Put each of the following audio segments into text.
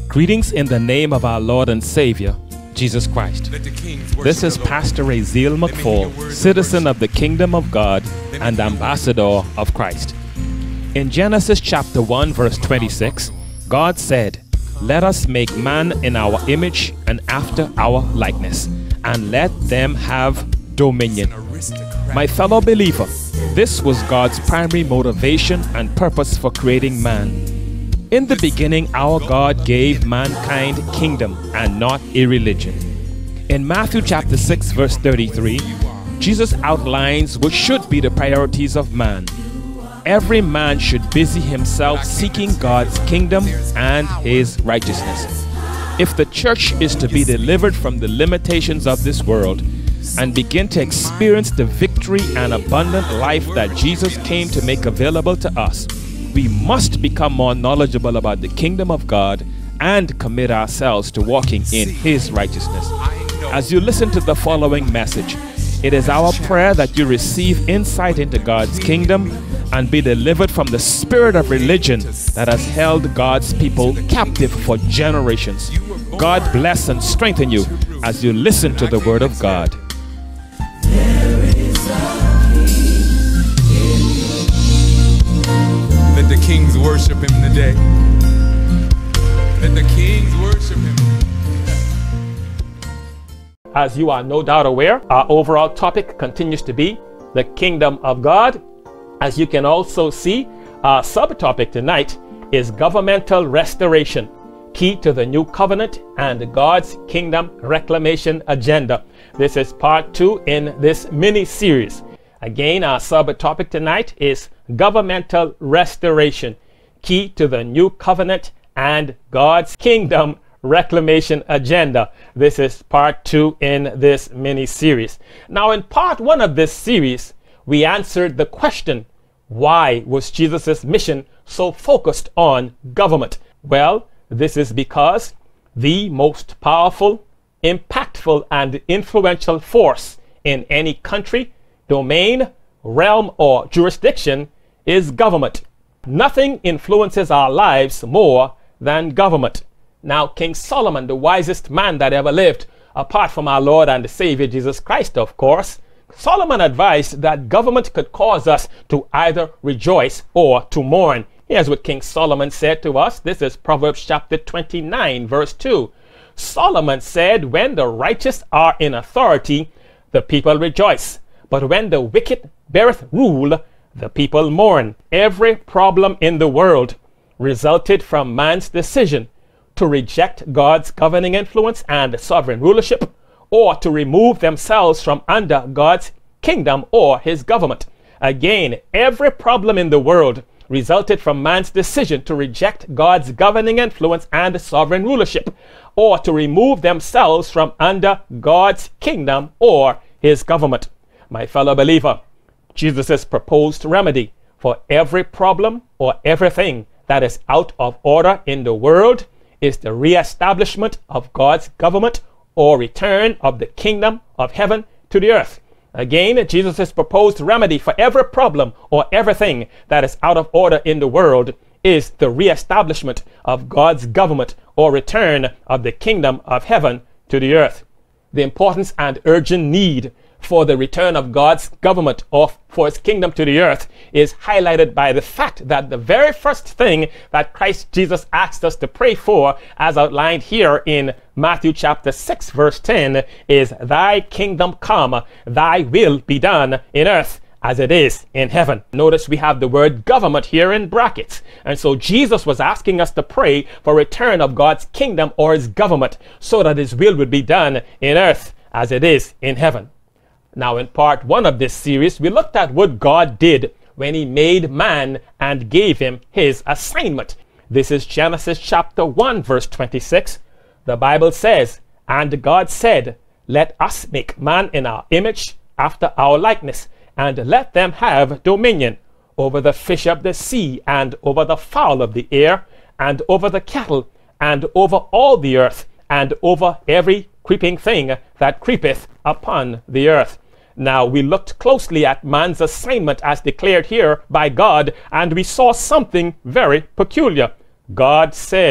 Greetings in the name of our Lord and Savior, Jesus Christ. This is Pastor Raziel McFall, citizen of the Kingdom of God and ambassador of Christ. In Genesis chapter 1 verse 26, God said, "Let us make man in our image and after our likeness, and let them have dominion." My fellow believer, this was God's primary motivation and purpose for creating man. In the beginning, our God gave mankind kingdom and not a religion. In Matthew chapter 6 verse 33, Jesus outlines what should be the priorities of man. Every man should busy himself seeking God's kingdom and his righteousness. If the church is to be delivered from the limitations of this world and begin to experience the victory and abundant life that Jesus came to make available to us, we must become more knowledgeable about the kingdom of God and commit ourselves to walking in His righteousness. As you listen to the following message, it is our prayer that you receive insight into God's kingdom and be delivered from the spirit of religion that has held God's people captive for generations. God bless and strengthen you as you listen to the Word of God. Let the kings worship Him today. Let the kings worship Him. As you are no doubt aware, our overall topic continues to be the kingdom of God. As you can also see, our subtopic tonight is governmental restoration, key to the new covenant and God's kingdom reclamation agenda. This is part 2 in this mini-series. Again, our subtopic tonight is governmental restoration, key to the new covenant and God's kingdom reclamation agenda. This is part 2 in this mini-series. Now, in part 1 of this series, we answered the question, why was Jesus' mission so focused on government? Well, this is because the most powerful, impactful, and influential force in any country, domain, realm, or jurisdiction is government. Nothing influences our lives more than government. Now, King Solomon, the wisest man that ever lived, apart from our Lord and Savior Jesus Christ, of course, Solomon advised that government could cause us to either rejoice or to mourn. Here's what King Solomon said to us. This is Proverbs chapter 29, verse 2. Solomon said, "When the righteous are in authority, the people rejoice. But when the wicked beareth rule, the people mourn." Every problem in the world resulted from man's decision to reject God's governing influence and sovereign rulership, or to remove themselves from under God's kingdom or His government. Again, every problem in the world resulted from man's decision to reject God's governing influence and sovereign rulership, or to remove themselves from under God's kingdom or His government. My fellow believer, Jesus' proposed remedy for every problem or everything that is out of order in the world is the reestablishment of God's government or return of the kingdom of heaven to the earth. Again, Jesus' proposed remedy for every problem or everything that is out of order in the world is the reestablishment of God's government or return of the kingdom of heaven to the earth. The importance and urgent need for the return of God's government or for His kingdom to the earth is highlighted by the fact that the very first thing that Christ Jesus asked us to pray for, as outlined here in Matthew chapter 6 verse 10, is "Thy kingdom come, thy will be done in earth as it is in heaven." Notice we have the word government here in brackets. And so Jesus was asking us to pray for return of God's kingdom or His government so that His will would be done in earth as it is in heaven. Now, in part 1 of this series, we looked at what God did when He made man and gave him his assignment. This is Genesis chapter 1 verse 26. The Bible says, "And God said, Let us make man in our image, after our likeness, and let them have dominion over the fish of the sea, and over the fowl of the air, and over the cattle, and over all the earth, and over every creeping thing that creepeth upon the earth." Now, we looked closely at man's assignment as declared here by God, and we saw something very peculiar. God said,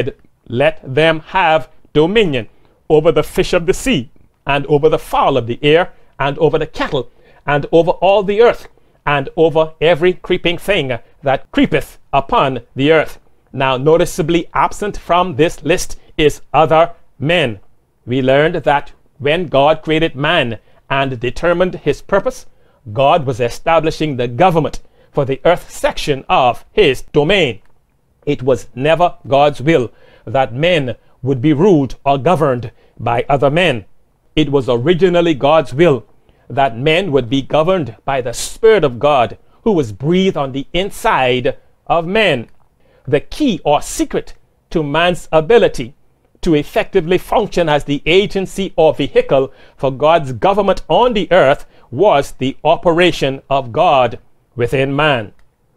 let them have dominion over the fish of the sea, and over the fowl of the air, and over the cattle, and over all the earth, and over every creeping thing that creepeth upon the earth. Now, noticeably absent from this list is other men. We learned that when God created man and determined his purpose, God was establishing the government for the earth section of his domain. It was never God's will that men would be ruled or governed by other men. It was originally God's will that men would be governed by the Spirit of God, who was breathed on the inside of men. The key or secret to man's ability to effectively function as the agency or vehicle for God's government on the earth was the operation of God within man.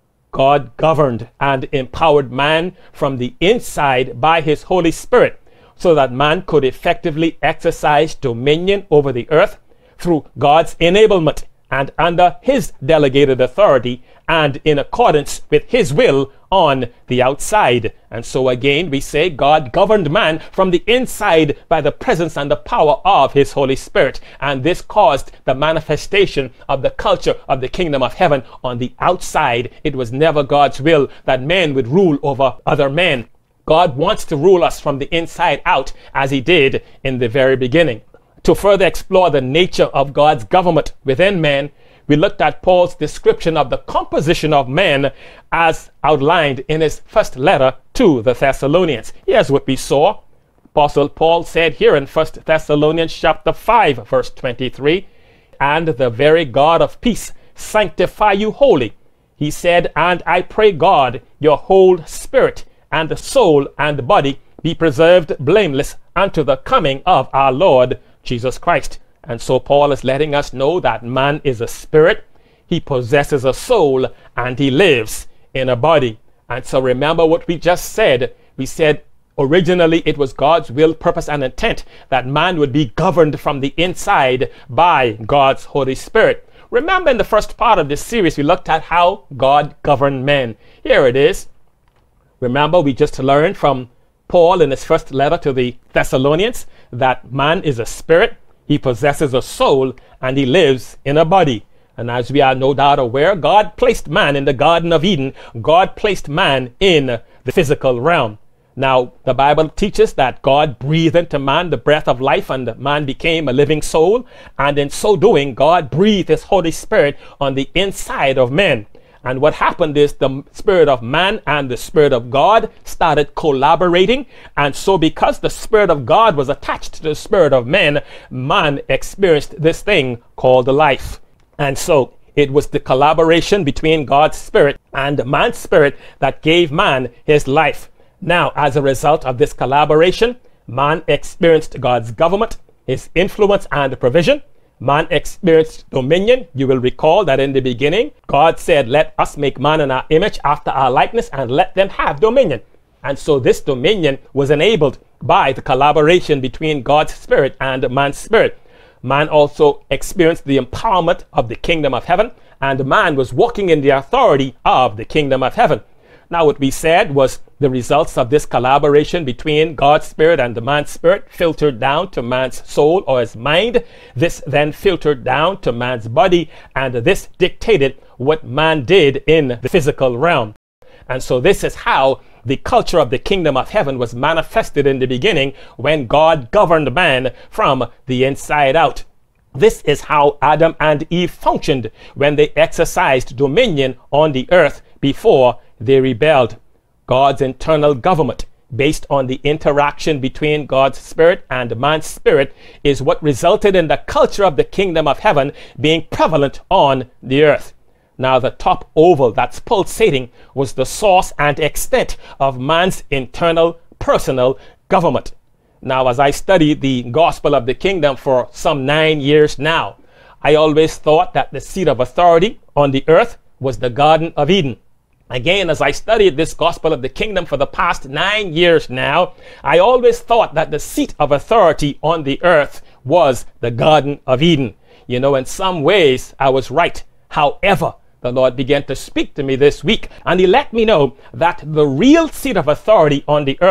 God governed and empowered man from the inside by his Holy Spirit, so that man could effectively exercise dominion over the earth through God's enablement and under his delegated authority and in accordance with his will on the outside. And so again, we say God governed man from the inside by the presence and the power of his Holy Spirit. And this caused the manifestation of the culture of the kingdom of heaven on the outside. It was never God's will that men would rule over other men. God wants to rule us from the inside out, as he did in the very beginning. To further explore the nature of God's government within man, we looked at Paul's description of the composition of men as outlined in his first letter to the Thessalonians. Here's what we saw. Apostle Paul said here in 1 Thessalonians chapter 5, verse 23, "And the very God of peace sanctify you wholly. He said, and I pray God, your whole spirit and soul and body be preserved blameless unto the coming of our Lord Jesus Christ." And so Paul is letting us know that man is a spirit, he possesses a soul, and he lives in a body. And so remember what we just said. We said originally it was God's will, purpose, and intent that man would be governed from the inside by God's Holy Spirit. Remember in the first part of this series, we looked at how God governed men. Here it is. Remember, we just learned from Paul in his first letter to the Thessalonians that man is a spirit, he possesses a soul, and he lives in a body. And as we are no doubt aware, God placed man in the Garden of Eden. God placed man in the physical realm. Now, the Bible teaches that God breathed into man the breath of life, and man became a living soul. And in so doing, God breathed his Holy Spirit on the inside of men. And what happened is the spirit of man and the Spirit of God started collaborating. And so because the Spirit of God was attached to the spirit of man, man experienced this thing called life. And so it was the collaboration between God's Spirit and man's spirit that gave man his life. Now, as a result of this collaboration, man experienced God's government, his influence and provision. Man experienced dominion. You will recall that in the beginning, God said, let us make man in our image after our likeness and let them have dominion. And so this dominion was enabled by the collaboration between God's Spirit and man's spirit. Man also experienced the empowerment of the kingdom of heaven, and man was walking in the authority of the kingdom of heaven. Now, what we said was the results of this collaboration between God's Spirit and the man's spirit filtered down to man's soul or his mind. This then filtered down to man's body, and this dictated what man did in the physical realm. And so this is how the culture of the kingdom of heaven was manifested in the beginning when God governed man from the inside out. This is how Adam and Eve functioned when they exercised dominion on the earth before they rebelled. God's internal government, based on the interaction between God's Spirit and man's spirit, is what resulted in the culture of the kingdom of heaven being prevalent on the earth. Now, the top oval that's pulsating was the source and extent of man's internal personal government. Now, as I studied the gospel of the kingdom for some 9 years now, I always thought that the seat of authority on the earth was the Garden of Eden. Again, as I studied this gospel of the kingdom for the past 9 years now, I always thought that the seat of authority on the earth was the Garden of Eden. You know, in some ways, I was right. However, the Lord began to speak to me this week, and he let me know that the real seat of authority on the earth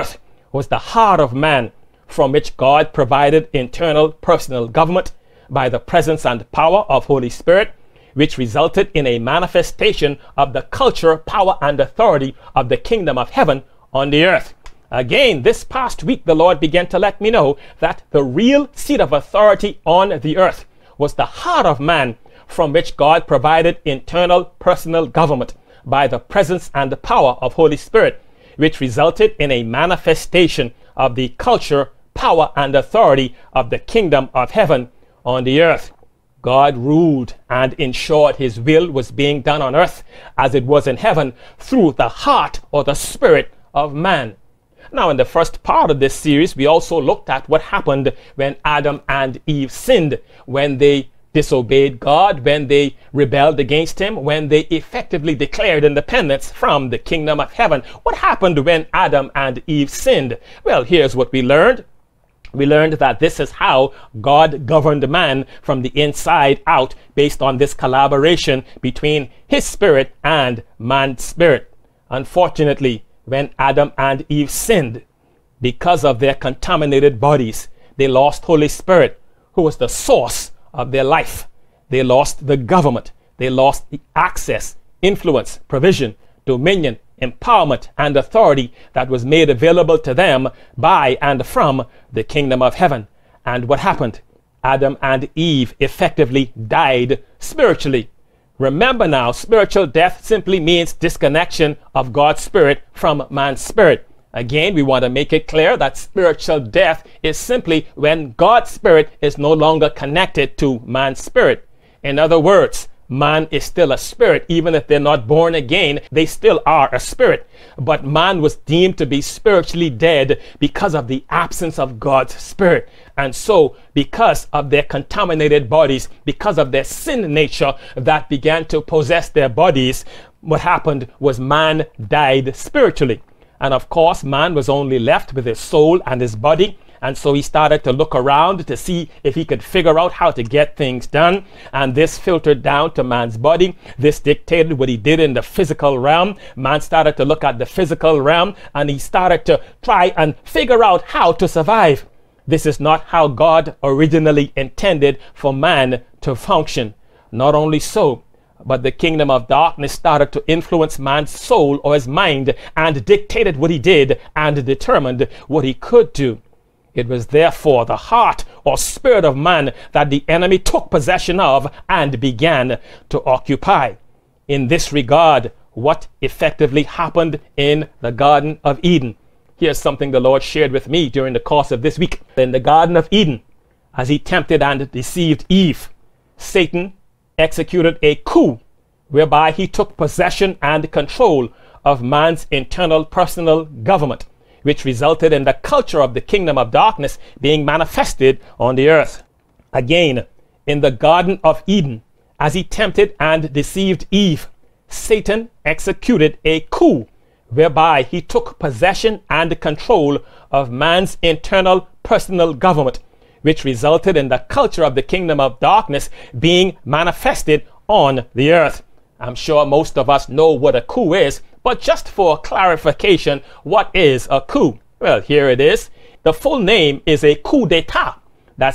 was the heart of man, from which God provided internal personal government by the presence and power of Holy Spirit, which resulted in a manifestation of the culture, power, and authority of the kingdom of heaven on the earth. Again, this past week, the Lord began to let me know that the real seat of authority on the earth was the heart of man, from which God provided internal personal government by the presence and the power of Holy Spirit, which resulted in a manifestation of the culture, power, and authority of the kingdom of heaven on the earth. God ruled and ensured his will was being done on earth as it was in heaven through the heart or the spirit of man. Now, in the first part of this series, we also looked at what happened when Adam and Eve sinned, when they disobeyed God, when they rebelled against him, when they effectively declared independence from the kingdom of heaven. What happened when Adam and Eve sinned? Well, here's what we learned. We learned that this is how God governed man from the inside out, based on this collaboration between his spirit and man's spirit. Unfortunately, when Adam and Eve sinned, because of their contaminated bodies, they lost Holy Spirit, who was the source of their life. They lost the government. They lost the access, influence, provision, dominion, empowerment, and authority that was made available to them by and from the kingdom of heaven. And what happened? Adam and Eve effectively died spiritually. Remember now, spiritual death simply means disconnection of God's spirit from man's spirit. Again, we want to make it clear that spiritual death is simply when God's spirit is no longer connected to man's spirit. In other words, man is still a spirit. Even if they're not born again, they still are a spirit. But man was deemed to be spiritually dead because of the absence of God's spirit. And so, because of their contaminated bodies, because of their sin nature that began to possess their bodies, what happened was man died spiritually. And of course, man was only left with his soul and his body. And so he started to look around to see if he could figure out how to get things done. And this filtered down to man's body. This dictated what he did in the physical realm. Man started to look at the physical realm, and he started to try and figure out how to survive. This is not how God originally intended for man to function. Not only so, but the kingdom of darkness started to influence man's soul or his mind and dictated what he did and determined what he could do. It was therefore the heart or spirit of man that the enemy took possession of and began to occupy. In this regard, what effectively happened in the Garden of Eden? Here's something the Lord shared with me during the course of this week. In the Garden of Eden, as he tempted and deceived Eve, Satan executed a coup whereby he took possession and control of man's internal personal government, which resulted in the culture of the kingdom of darkness being manifested on the earth. Again, in the Garden of Eden, as he tempted and deceived Eve, Satan executed a coup whereby he took possession and control of man's internal personal government, which resulted in the culture of the kingdom of darkness being manifested on the earth. I'm sure most of us know what a coup is, but just for clarification, what is a coup? Well, here it is. The full name is a coup d'etat. That's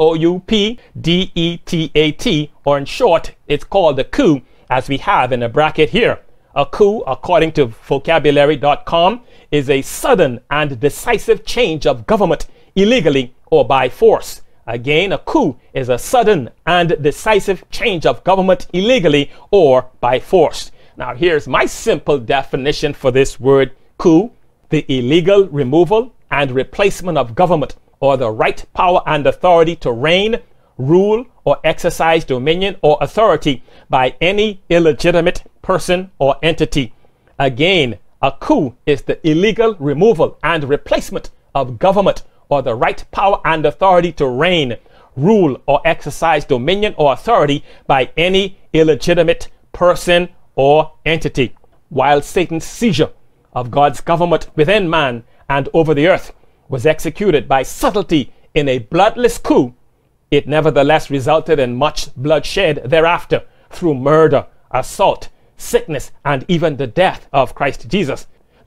C-O-U-P-D-E-T-A-T, or in short, it's called a coup, as we have in a bracket here. A coup, according to vocabulary.com, is a sudden and decisive change of government illegally or by force. Again, a coup is a sudden and decisive change of government illegally or by force. Now, here's my simple definition for this word coup: the illegal removal and replacement of government, or the right, power, and authority to reign, rule, or exercise dominion or authority by any illegitimate person or entity. Again, a coup is the illegal removal and replacement of government, or the right, power, and authority to reign, rule, or exercise dominion or authority by any illegitimate person or entity. While Satan's seizure of God's government within man and over the earth was executed by subtlety in a bloodless coup, it nevertheless resulted in much bloodshed thereafter through murder, assault, sickness, and even the death of Christ Jesus.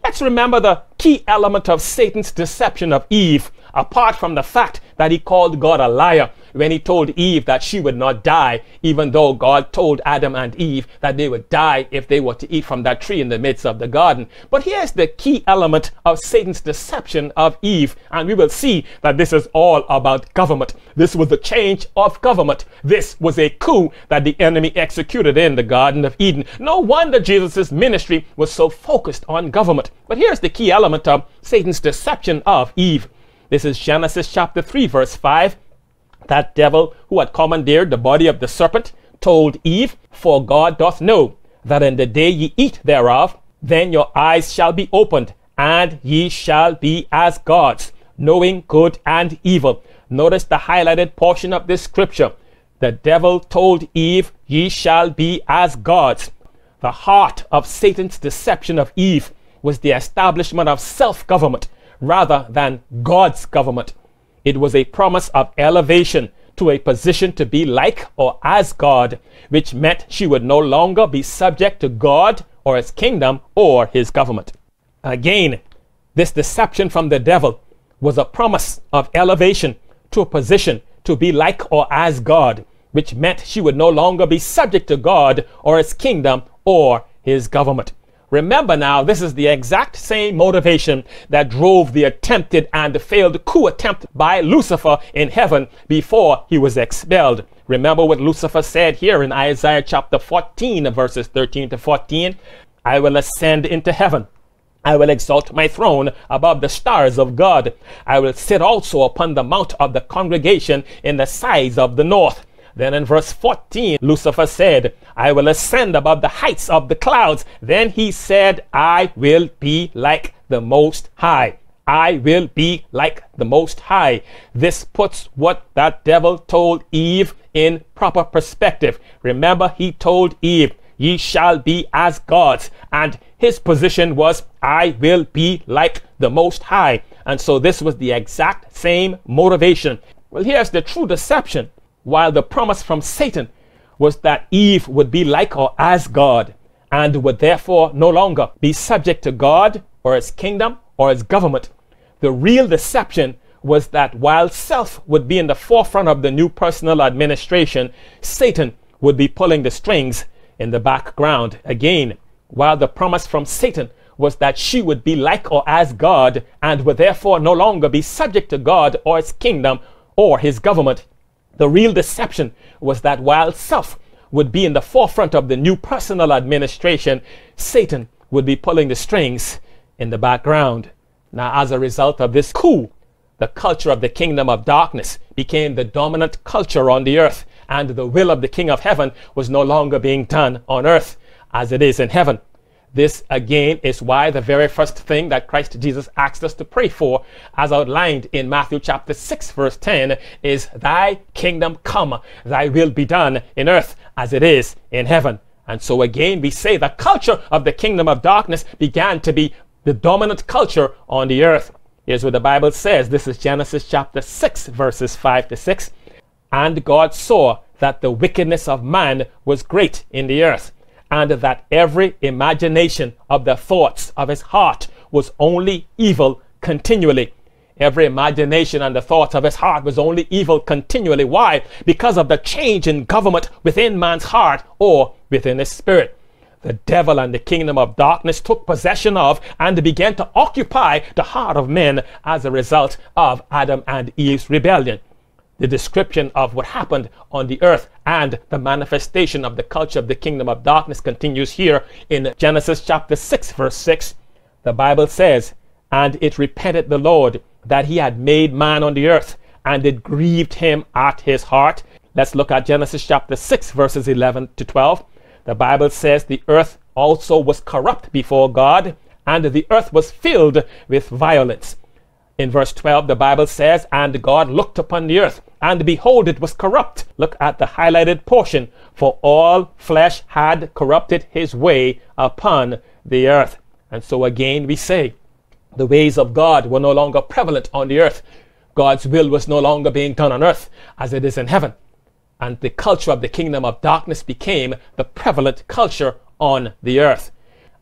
Let's remember the key element of Satan's deception of Eve, apart from the fact that he called God a liar when he told Eve that she would not die, even though God told Adam and Eve that they would die if they were to eat from that tree in the midst of the garden. But here's the key element of Satan's deception of Eve, and we will see that this is all about government. This was the change of government. This was a coup that the enemy executed in the Garden of Eden. No wonder Jesus' ministry was so focused on government. But here's the key element of Satan's deception of Eve. This is Genesis chapter 3, verse 5. That devil who had commandeered the body of the serpent told Eve, "For God doth know that in the day ye eat thereof, then your eyes shall be opened, and ye shall be as gods, knowing good and evil." Notice the highlighted portion of this scripture. The devil told Eve, "Ye shall be as gods." The heart of Satan's deception of Eve was the establishment of self-government rather than God's government. It was a promise of elevation to a position to be like or as God, which meant she would no longer be subject to God or his kingdom or his government. Again, this deception from the devil was a promise of elevation to a position to be like or as God, which meant she would no longer be subject to God or his kingdom or his government. Remember now, this is the exact same motivation that drove the attempted and failed coup attempt by Lucifer in heaven before he was expelled. Remember what Lucifer said here in Isaiah chapter 14, verses 13 to 14. "I will ascend into heaven. I will exalt my throne above the stars of God. I will sit also upon the mount of the congregation in the sides of the north." Then in verse 14, Lucifer said, "I will ascend above the heights of the clouds." Then he said, "I will be like the Most High." I will be like the Most High. This puts what that devil told Eve in proper perspective. Remember, he told Eve, "Ye shall be as gods." And his position was, "I will be like the Most High." And so this was the exact same motivation. Well, here's the true deception. While the promise from Satan was that Eve would be like or as God and would therefore no longer be subject to God or his kingdom or his government, the real deception was that while self would be in the forefront of the new personal administration, Satan would be pulling the strings in the background. Again, while the promise from Satan was that she would be like or as God and would therefore no longer be subject to God or his kingdom or his government, the real deception was that while self would be in the forefront of the new personal administration, Satan would be pulling the strings in the background. Now, as a result of this coup, the culture of the kingdom of darkness became the dominant culture on the earth, and the will of the King of Heaven was no longer being done on earth as it is in heaven. This, again, is why the very first thing that Christ Jesus asked us to pray for, as outlined in Matthew chapter 6, verse 10, is, "Thy kingdom come, thy will be done in earth as it is in heaven." And so again, we say the culture of the kingdom of darkness began to be the dominant culture on the earth. Here's what the Bible says. This is Genesis chapter 6, verses 5 to 6. "And God saw that the wickedness of man was great in the earth, and that every imagination of the thoughts of his heart was only evil continually." Every imagination and the thoughts of his heart was only evil continually. Why? Because of the change in government within man's heart or within his spirit. The devil and the kingdom of darkness took possession of and began to occupy the heart of men as a result of Adam and Eve's rebellion. The description of what happened on the earth and the manifestation of the culture of the kingdom of darkness continues here in Genesis chapter 6, verse 6. The Bible says, "And it repented the Lord that he had made man on the earth, and it grieved him at his heart." Let's look at Genesis chapter 6, verses 11 to 12. The Bible says, "The earth also was corrupt before God, and the earth was filled with violence." In verse 12, the Bible says, "And God looked upon the earth, and behold, it was corrupt." Look at the highlighted portion. "For all flesh had corrupted his way upon the earth." And so again we say, the ways of God were no longer prevalent on the earth. God's will was no longer being done on earth as it is in heaven. And the culture of the kingdom of darkness became the prevalent culture on the earth.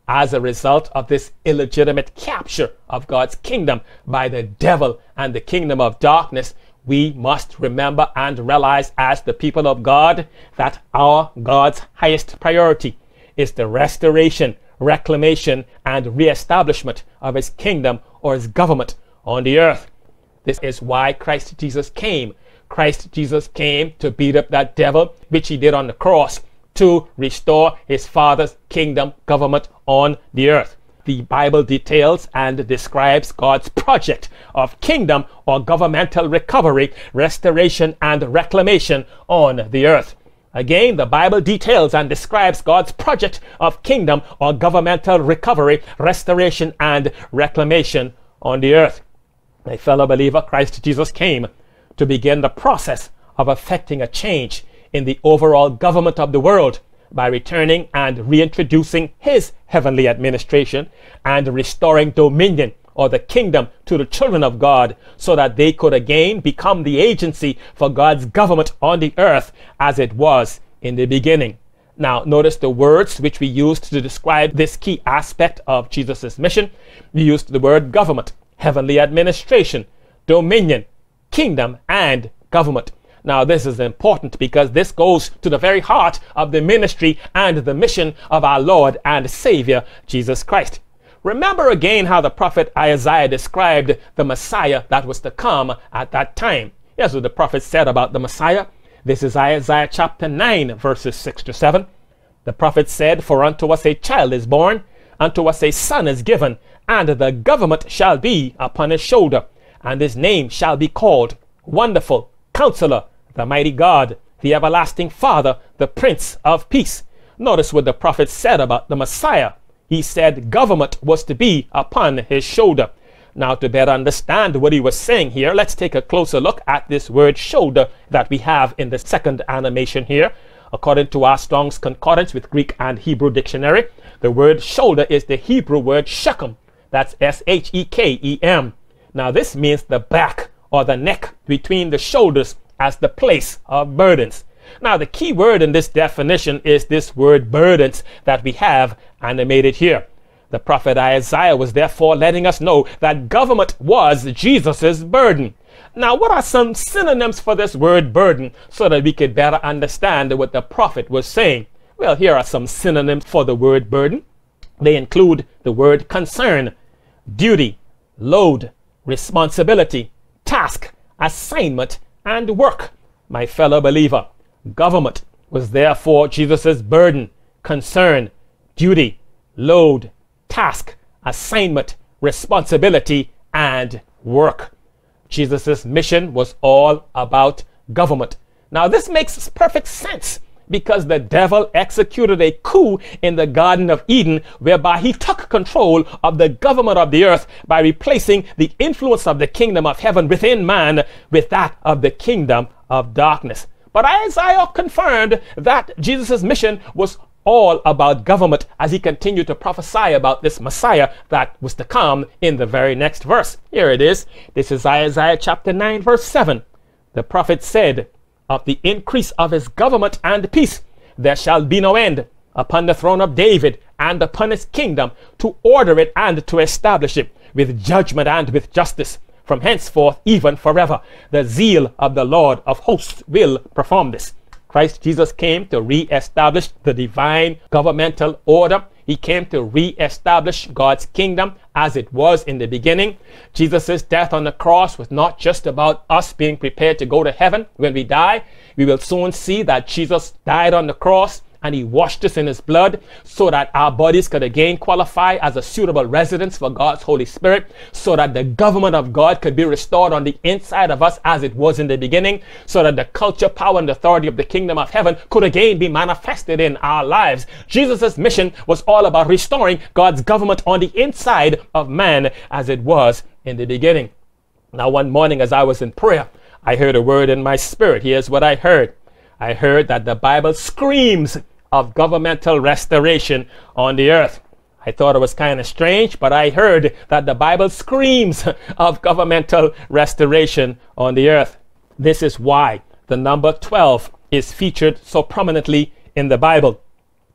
as a result of this illegitimate capture of God's kingdom by the devil and the kingdom of darkness, we must remember and realize as the people of God that our God's highest priority is the restoration, reclamation, and reestablishment of his kingdom or his government on the earth. This is why Christ Jesus came. Christ Jesus came to beat up that devil, which he did on the cross, to restore his Father's kingdom government on the earth. The Bible details and describes God's project of kingdom or governmental recovery, restoration, and reclamation on the earth. Again, the Bible details and describes God's project of kingdom or governmental recovery, restoration, and reclamation on the earth. My fellow believer, Christ Jesus came to begin the process of effecting a change in the overall government of the world by returning and reintroducing his heavenly administration and restoring dominion or the kingdom to the children of God so that they could again become the agency for God's government on the earth as it was in the beginning. Now, notice the words which we used to describe this key aspect of Jesus' mission. We used the word government, heavenly administration, dominion, kingdom, and government. Now, this is important because this goes to the very heart of the ministry and the mission of our Lord and Savior, Jesus Christ. Remember again how the prophet Isaiah described the Messiah that was to come at that time. Here's what the prophet said about the Messiah. This is Isaiah chapter 9, verses 6 to 7. The prophet said, "For unto us a child is born, unto us a son is given, and the government shall be upon his shoulder, and his name shall be called Wonderful, Counselor, the Mighty God, the Everlasting Father, the Prince of Peace." Notice what the prophet said about the Messiah. He said government was to be upon his shoulder. Now, to better understand what he was saying here, let's take a closer look at this word shoulder that we have in the second animation here. According to our Strong's Concordance with Greek and Hebrew dictionary, the word shoulder is the Hebrew word shekem. That's S-H-E-K-E-M. Now, this means the back or the neck between the shoulders as the place of burdens. Now, the key word in this definition is this word burdens that we have animated here. The prophet Isaiah was therefore letting us know that government was Jesus's burden. Now, what are some synonyms for this word burden so that we could better understand what the prophet was saying? Well, here are some synonyms for the word burden. They include the word concern, duty, load, responsibility, task, assignment, and work. My fellow believer, government was therefore Jesus' burden, concern, duty, load, task, assignment, responsibility, and work. Jesus' mission was all about government. Now, this makes perfect sense because the devil executed a coup in the Garden of Eden whereby he took control of the government of the earth by replacing the influence of the kingdom of heaven within man with that of the kingdom of darkness. But Isaiah confirmed that Jesus' mission was all about government as he continued to prophesy about this Messiah that was to come in the very next verse. Here it is. This is Isaiah chapter 9, verse 7. The prophet said, "Of the increase of his government and peace there shall be no end upon the throne of David and upon his kingdom, to order it and to establish it with judgment and with justice from henceforth even forever. The zeal of the Lord of hosts will perform this." Christ Jesus came to re-establish the divine governmental order. He came to re-establish God's kingdom as it was in the beginning. Jesus' death on the cross was not just about us being prepared to go to heaven when we die. We will soon see that Jesus died on the cross and he washed us in his blood so that our bodies could again qualify as a suitable residence for God's Holy Spirit, so that the government of God could be restored on the inside of us as it was in the beginning, so that the culture, power, and authority of the kingdom of heaven could again be manifested in our lives. Jesus' mission was all about restoring God's government on the inside of man as it was in the beginning. Now, one morning as I was in prayer, I heard a word in my spirit. Here's what I heard. I heard that the Bible screams of governmental restoration on the earth. I thought it was kind of strange, but I heard that the Bible screams of governmental restoration on the earth. This is why the number 12 is featured so prominently in the Bible.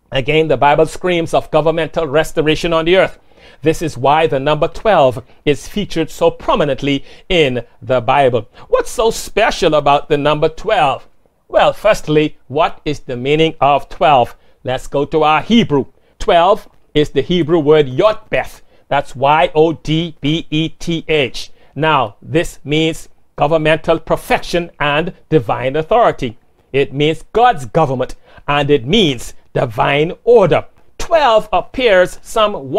Again, the Bible screams of governmental restoration on the earth. This is why the number 12 is featured so prominently in the Bible. What's so special about the number 12? Well, firstly, what is the meaning of 12? Let's go to our Hebrew. 12 is the Hebrew word Yodbeth. That's Y-O-D-B-E-T-H. Now, this means governmental perfection and divine authority. It means God's government, and it means divine order. 12 appears some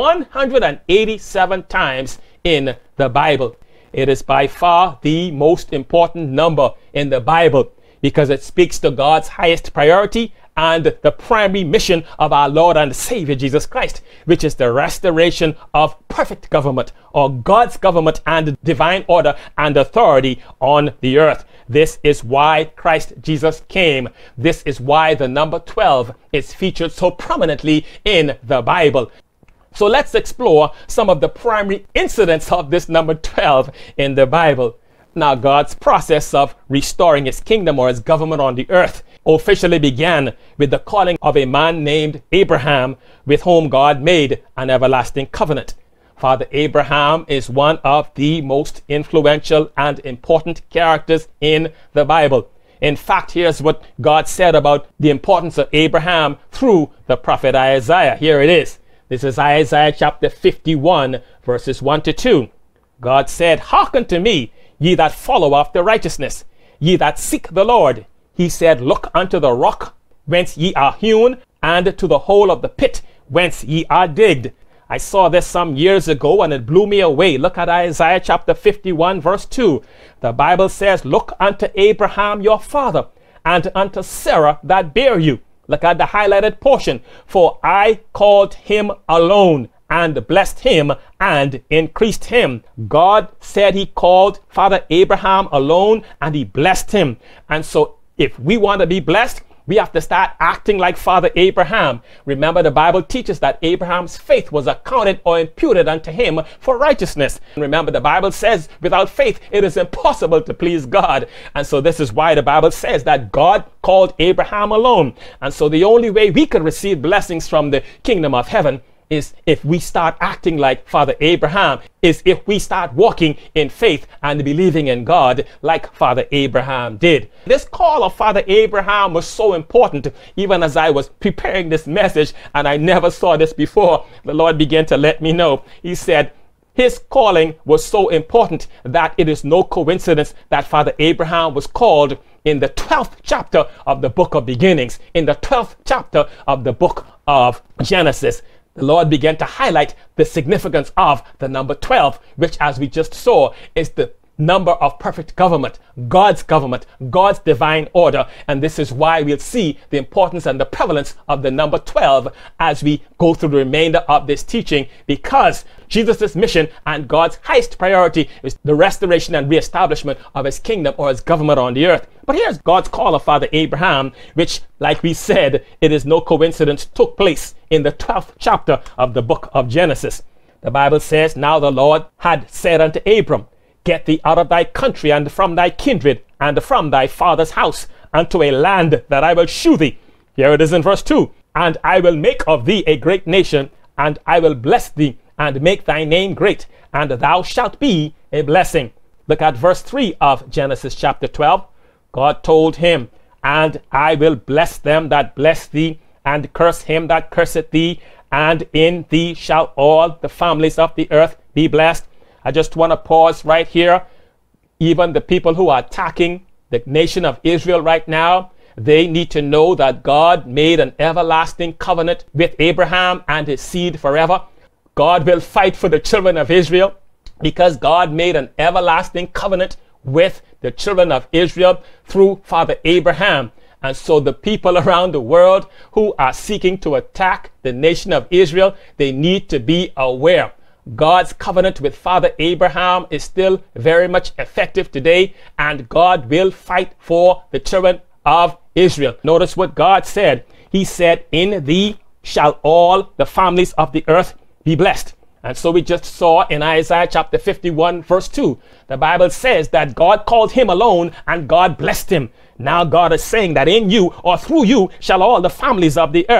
187 times in the Bible. It is by far the most important number in the Bible because it speaks to God's highest priority and the primary mission of our Lord and Savior Jesus Christ, which is the restoration of perfect government, or God's government and divine order and authority on the earth. This is why Christ Jesus came. This is why the number 12 is featured so prominently in the Bible. So let's explore some of the primary incidents of this number 12 in the Bible. Now, God's process of restoring his kingdom or his government on the earth officially began with the calling of a man named Abraham, with whom God made an everlasting covenant. Father Abraham is one of the most influential and important characters in the Bible. In fact, here's what God said about the importance of Abraham through the prophet Isaiah. Here it is. This is Isaiah chapter 51, verses 1 to 2. God said, "Hearken to me, ye that follow after righteousness, ye that seek the Lord. He said, Look unto the rock whence ye are hewn, and to the hole of the pit whence ye are digged." I saw this some years ago and it blew me away. Look at Isaiah chapter 51, verse 2. The Bible says, "Look unto Abraham your father, and unto Sarah that bare you." Look at the highlighted portion. "For I called him alone, and blessed him, and increased him." God said he called Father Abraham alone, and he blessed him. And so if we want to be blessed, we have to start acting like Father Abraham. Remember, the Bible teaches that Abraham's faith was accounted or imputed unto him for righteousness. Remember, the Bible says without faith it is impossible to please God. And so this is why the Bible says that God called Abraham alone. And so the only way we can receive blessings from the kingdom of heaven is if we start acting like Father Abraham, is if we start walking in faith and believing in God like Father Abraham did. This call of Father Abraham was so important. Even as I was preparing this message, and I never saw this before, the Lord began to let me know. He said his calling was so important that it is no coincidence that Father Abraham was called in the 12th chapter of the book of beginnings, in the 12th chapter of the book of Genesis. The Lord began to highlight the significance of the number 12, which, as we just saw, is the number of perfect government, God's divine order. And this is why we'll see the importance and the prevalence of the number 12 as we go through the remainder of this teaching, because Jesus' mission and God's highest priority is the restoration and reestablishment of his kingdom or his government on the earth. But here's God's call of Father Abraham, which, like we said, it is no coincidence, took place in the 12th chapter of the book of Genesis. The Bible says, "Now the Lord had said unto Abram, Get thee out of thy country and from thy kindred and from thy father's house unto a land that I will shew thee." Here it is in verse 2. "And I will make of thee a great nation, and I will bless thee and make thy name great, and thou shalt be a blessing." Look at verse 3 of Genesis chapter 12. God told him, "And I will bless them that bless thee, and curse him that curseth thee, and in thee shall all the families of the earth be blessed." I just want to pause right here. Even the people who are attacking the nation of Israel right now, they need to know that God made an everlasting covenant with Abraham and his seed forever. God will fight for the children of Israel because God made an everlasting covenant with the children of Israel through Father Abraham. And so the people around the world who are seeking to attack the nation of Israel, they need to be aware. God's covenant with Father Abraham is still very much effective today, and God will fight for the children of Israel. Notice what God said. He said, "In thee shall all the families of the earth be blessed." And so we just saw in Isaiah chapter 51, verse 2, the Bible says that God called him alone and God blessed him. Now God is saying that in you or through you shall all the families of the earth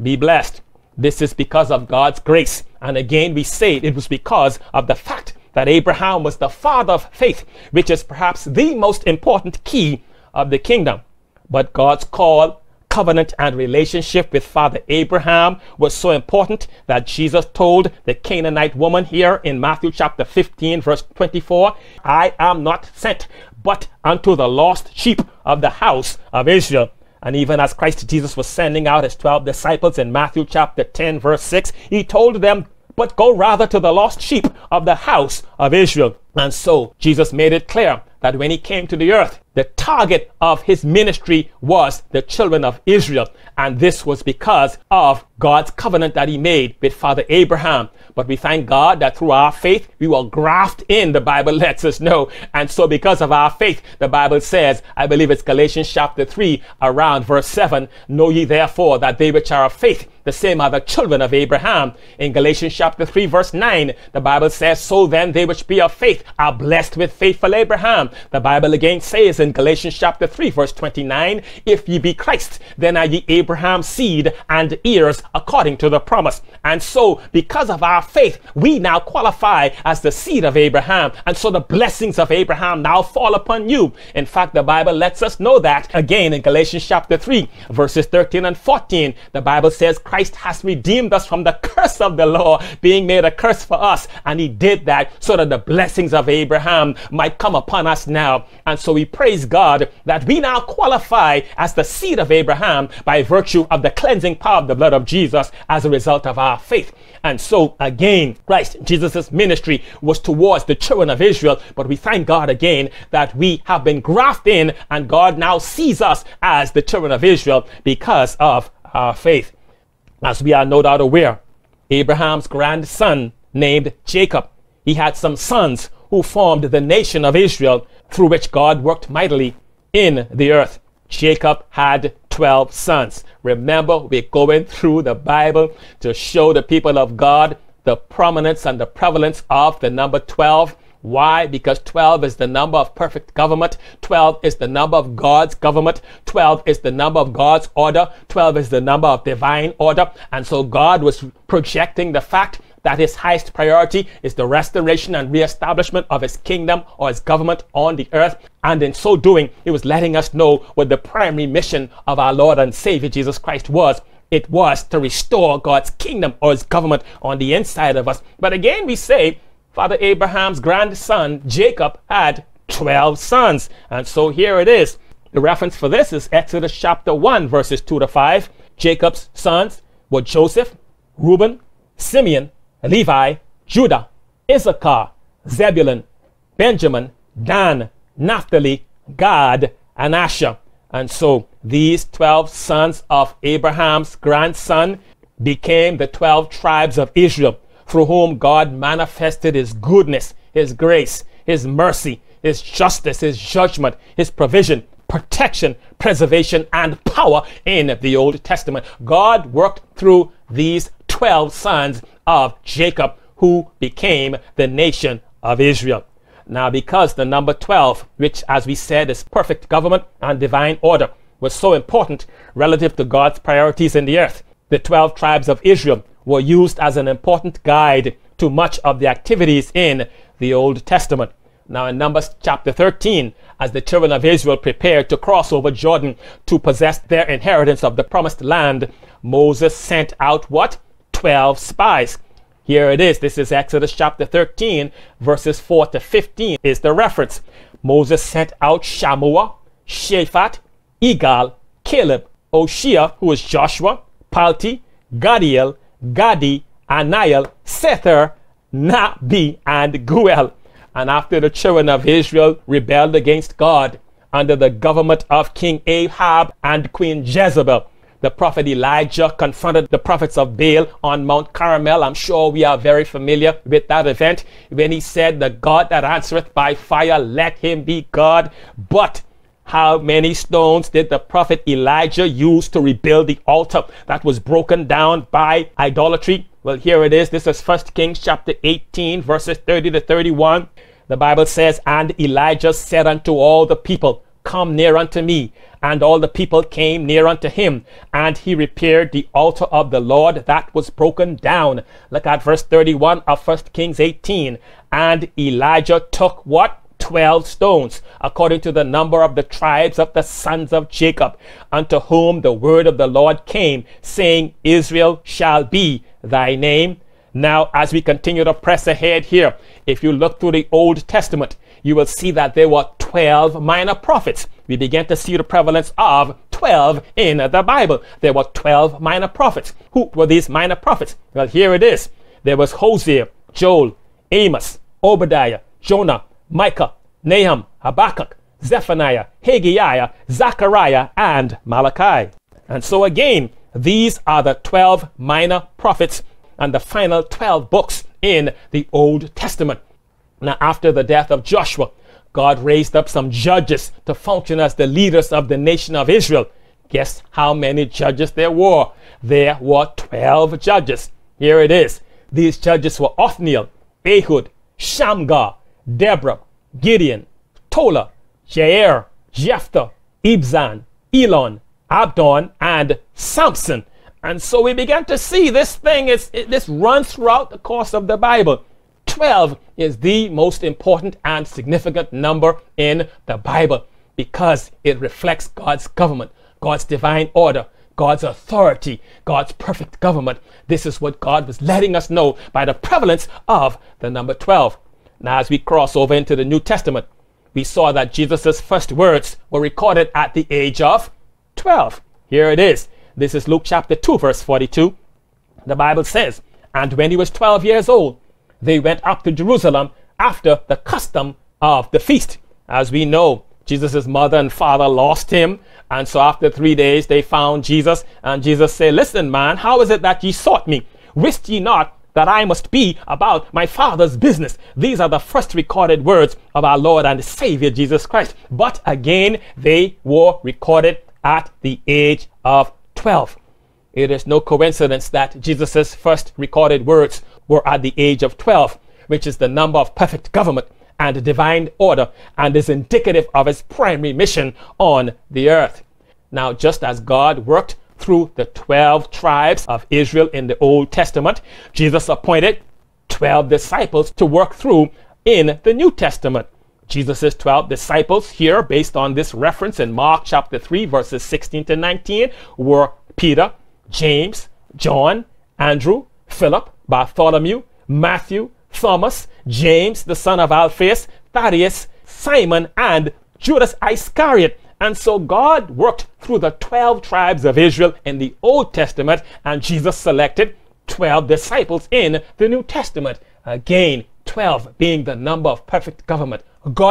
be blessed. This is because of God's grace. And again, we say it was because of the fact that Abraham was the father of faith, which is perhaps the most important key of the kingdom. But God's call, covenant, and relationship with Father Abraham was so important that Jesus told the Canaanite woman here in Matthew chapter 15, verse 24, I am not sent but unto the lost sheep of the house of Israel. And even as Christ Jesus was sending out his 12 disciples in Matthew chapter 10, verse 6, he told them, but go rather to the lost sheep of the house of Israel. And so Jesus made it clear that when he came to the earth, the target of his ministry was the children of Israel. And this was because of God's covenant that he made with Father Abraham. But we thank God that through our faith, we will graft in, the Bible lets us know. And so because of our faith, the Bible says, I believe it's Galatians chapter 3, around verse 7, know ye therefore that they which are of faith, the same are the children of Abraham. In Galatians chapter 3, verse 9, the Bible says, so then they which be of faith are blessed with faithful Abraham. The Bible again says in Galatians chapter 3, verse 29, if ye be Christ, then are ye Abraham's seed and heirs according to the promise. And so because of our faith, we now qualify as the seed of Abraham. And so the blessings of Abraham now fall upon you. In fact, the Bible lets us know that again in Galatians chapter 3, verses 13 and 14, the Bible says, Christ has redeemed us from the curse of the law, being made a curse for us. And he did that so that the blessings of Abraham might come upon us now. And so we praise God that we now qualify as the seed of Abraham by virtue of the cleansing power of the blood of Jesus as a result of our faith. And so again, Christ Jesus' ministry was towards the children of Israel. But we thank God again that we have been grafted in, and God now sees us as the children of Israel because of our faith. As we are no doubt aware, Abraham's grandson named Jacob, he had some sons who formed the nation of Israel, through which God worked mightily in the earth. Jacob had 12 sons. Remember, we're going through the Bible to show the people of God the prominence and the prevalence of the number 12. Why? Because 12 is the number of perfect government. 12 is the number of God's government. 12 is the number of God's order. 12 is the number of divine order. And so God was projecting the fact that his highest priority is the restoration and reestablishment of his kingdom or his government on the earth. And in so doing, he was letting us know what the primary mission of our Lord and Savior Jesus Christ was. It was to restore God's kingdom or his government on the inside of us. But again, we say, Father Abraham's grandson, Jacob, had 12 sons. And so here it is. The reference for this is Exodus chapter 1, verses 2 to 5. Jacob's sons were Joseph, Reuben, Simeon, Levi, Judah, Issachar, Zebulun, Benjamin, Dan, Naphtali, Gad, and Asher. And so these 12 sons of Abraham's grandson became the 12 tribes of Israel, through whom God manifested his goodness, his grace, his mercy, his justice, his judgment, his provision, protection, preservation, and power in the Old Testament. God worked through these 12 sons of Jacob, who became the nation of Israel. Now, because the number 12, which as we said is perfect government and divine order, was so important relative to God's priorities in the earth, the 12 tribes of Israel were used as an important guide to much of the activities in the Old Testament. Now in Numbers chapter 13, as the children of Israel prepared to cross over Jordan to possess their inheritance of the promised land, Moses sent out what? 12 spies. Here it is. This is Exodus chapter 13, verses 4 to 15 is the reference. Moses sent out Shammua, Shaphat, Igal, Caleb, Oshea, who is Joshua, Palti, Gadiel, Gadi, Aniel, Sether, Nabi, and Guel. And after the children of Israel rebelled against God under the government of King Ahab and Queen Jezebel, the prophet Elijah confronted the prophets of Baal on Mount Carmel. I'm sure we are very familiar with that event, when he said, the God that answereth by fire, let him be God. But how many stones did the prophet Elijah use to rebuild the altar that was broken down by idolatry? Well, here it is. This is 1 Kings chapter 18, verses 30 to 31. The Bible says, and Elijah said unto all the people, come near unto me. And all the people came near unto him, and he repaired the altar of the Lord that was broken down. Look at verse 31 of 1 Kings 18. And Elijah took what? 12 stones, according to the number of the tribes of the sons of Jacob, unto whom the word of the Lord came, saying, Israel shall be thy name. Now, as we continue to press ahead here, if you look through the Old Testament, you will see that there were 12 minor prophets. We began to see the prevalence of 12 in the Bible. There were 12 minor prophets. Who were these minor prophets? Well, here it is. There was Hosea, Joel, Amos, Obadiah, Jonah, Micah, Nahum, Habakkuk, Zephaniah, Haggai, Zechariah, and Malachi. And so again, these are the 12 minor prophets and the final 12 books in the Old Testament. Now, after the death of Joshua, God raised up some judges to function as the leaders of the nation of Israel. Guess how many judges there were? There were 12 judges. Here it is. These judges were Othniel, Ehud, Shamgar, Deborah, Gideon, Tola, Jair, Jephthah, Ibzan, Elon, Abdon, and Samson. And so we began to see this thing, this runs throughout the course of the Bible. 12 is the most important and significant number in the Bible because it reflects God's government, God's divine order, God's authority, God's perfect government. This is what God was letting us know by the prevalence of the number 12. Now, as we cross over into the New Testament, we saw that Jesus' first words were recorded at the age of 12. Here it is. This is Luke chapter 2, verse 42. The Bible says, and when he was 12 years old, they went up to Jerusalem after the custom of the feast. As we know, Jesus' mother and father lost him. And so after 3 days, they found Jesus. And Jesus said, listen, man, how is it that ye sought me? Wist ye not that I must be about my Father's business? These are the first recorded words of our Lord and Savior Jesus Christ. But again, they were recorded at the age of 12. It is no coincidence that Jesus' first recorded words were at the age of 12, which is the number of perfect government and divine order, and is indicative of his primary mission on the earth. Now, just as God worked through the 12 tribes of Israel in the Old Testament, Jesus appointed 12 disciples to work through in the New Testament. Jesus' 12 disciples here, based on this reference in Mark chapter 3, verses 16 to 19, were Peter, James, John, Andrew, Philip, Bartholomew, Matthew, Thomas, James, the son of Alphaeus, Thaddeus, Simon, and Judas Iscariot. And so God worked through the 12 tribes of Israel in the Old Testament, and Jesus selected 12 disciples in the New Testament. Again, 12 being the number of perfect government,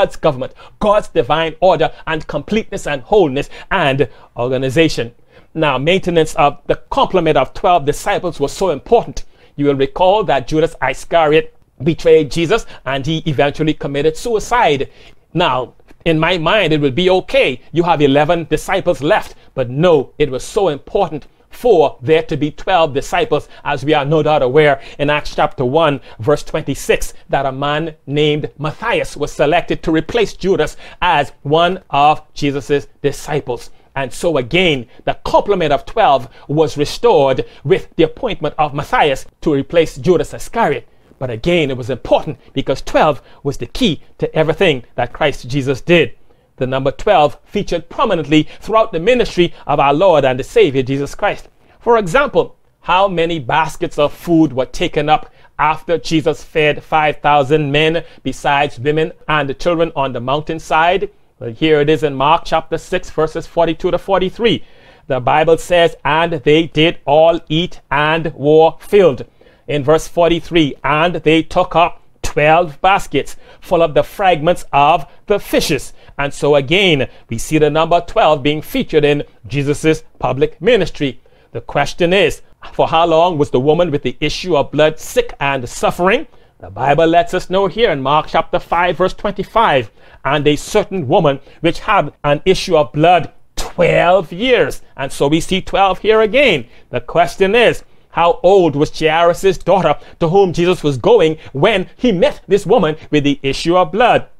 God's divine order and completeness and wholeness and organization. Now, maintenance of the complement of 12 disciples was so important. You will recall that Judas Iscariot betrayed Jesus and he eventually committed suicide. Now, in my mind, it would be okay. You have 11 disciples left. But no, it was so important for there to be 12 disciples, as we are no doubt aware in Acts chapter 1, verse 26, that a man named Matthias was selected to replace Judas as one of Jesus's disciples. And so again, the complement of 12 was restored with the appointment of Matthias to replace Judas Iscariot. But again, it was important because 12 was the key to everything that Christ Jesus did. The number 12 featured prominently throughout the ministry of our Lord and the Savior Jesus Christ. For example, how many baskets of food were taken up after Jesus fed 5,000 men besides women and children on the mountainside? Well, here it is in Mark chapter 6, verses 42 to 43. The Bible says, and they did all eat and were filled. In verse 43, and they took up 12 baskets full of the fragments of the fishes. And so again, we see the number 12 being featured in Jesus's public ministry. The question is, for how long was the woman with the issue of blood sick and suffering? The Bible lets us know here in Mark chapter 5, verse 25, and a certain woman which had an issue of blood 12 years. And so we see 12 here again. The question is, how old was Jairus' daughter to whom Jesus was going when he met this woman with the issue of blood?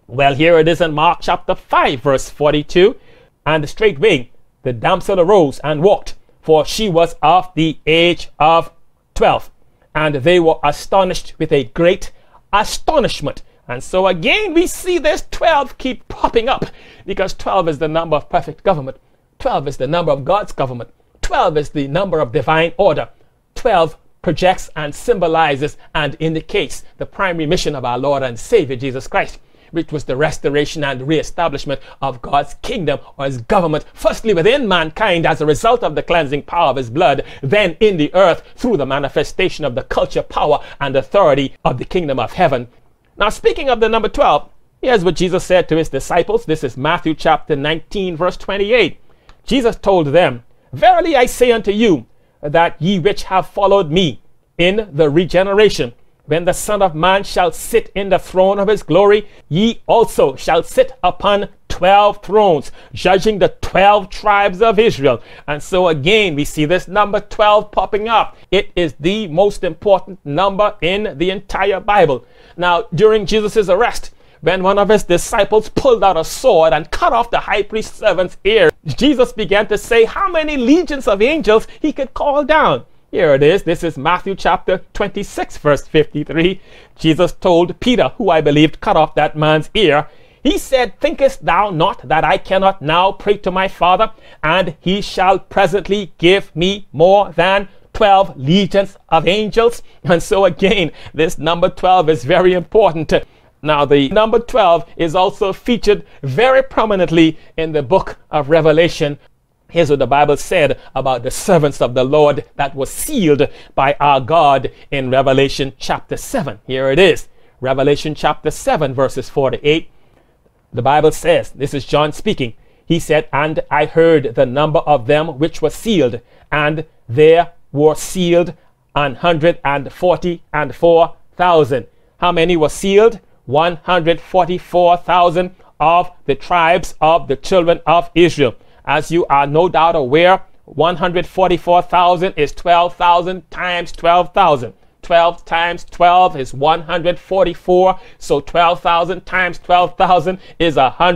Well, here it is in Mark chapter 5, verse 42. And straightway the damsel arose and walked, for she was of the age of 12. And they were astonished with a great astonishment. And so again, we see this 12 keep popping up, because 12 is the number of perfect government. 12 is the number of God's government. 12 is the number of divine order. 12 projects and symbolizes and indicates the primary mission of our Lord and Savior Jesus Christ, which was the restoration and reestablishment of God's kingdom or his government, firstly within mankind as a result of the cleansing power of his blood, then in the earth through the manifestation of the culture, power, and authority of the kingdom of heaven. Now, speaking of the number 12, here's what Jesus said to his disciples. This is Matthew chapter 19, verse 28. Jesus told them, "Verily I say unto you, that ye which have followed me in the regeneration, when the Son of Man shall sit in the throne of his glory, ye also shall sit upon 12 thrones, judging the 12 tribes of Israel." And so again, we see this number 12 popping up. It is the most important number in the entire Bible. Now, during Jesus' arrest, when one of his disciples pulled out a sword and cut off the high priest's servant's ear, Jesus began to say how many legions of angels he could call down. Here it is. This is Matthew chapter 26, verse 53. Jesus told Peter, who I believed cut off that man's ear, he said, "Thinkest thou not that I cannot now pray to my Father, and he shall presently give me more than 12 legions of angels?" And so again, this number 12 is very important. Now, the number 12 is also featured very prominently in the book of Revelation. Here's what the Bible said about the servants of the Lord that was sealed by our God in Revelation chapter 7. Here it is. Revelation chapter 7, verses 4 to 8. The Bible says, this is John speaking. He said, "And I heard the number of them which were sealed, and there were sealed 144,000. How many were sealed? 144,000 of the tribes of the children of Israel. As you are no doubt aware, 144,000 is 12,000 times 12,000. 12 times 12 is 144. So 12,000 times 12,000 is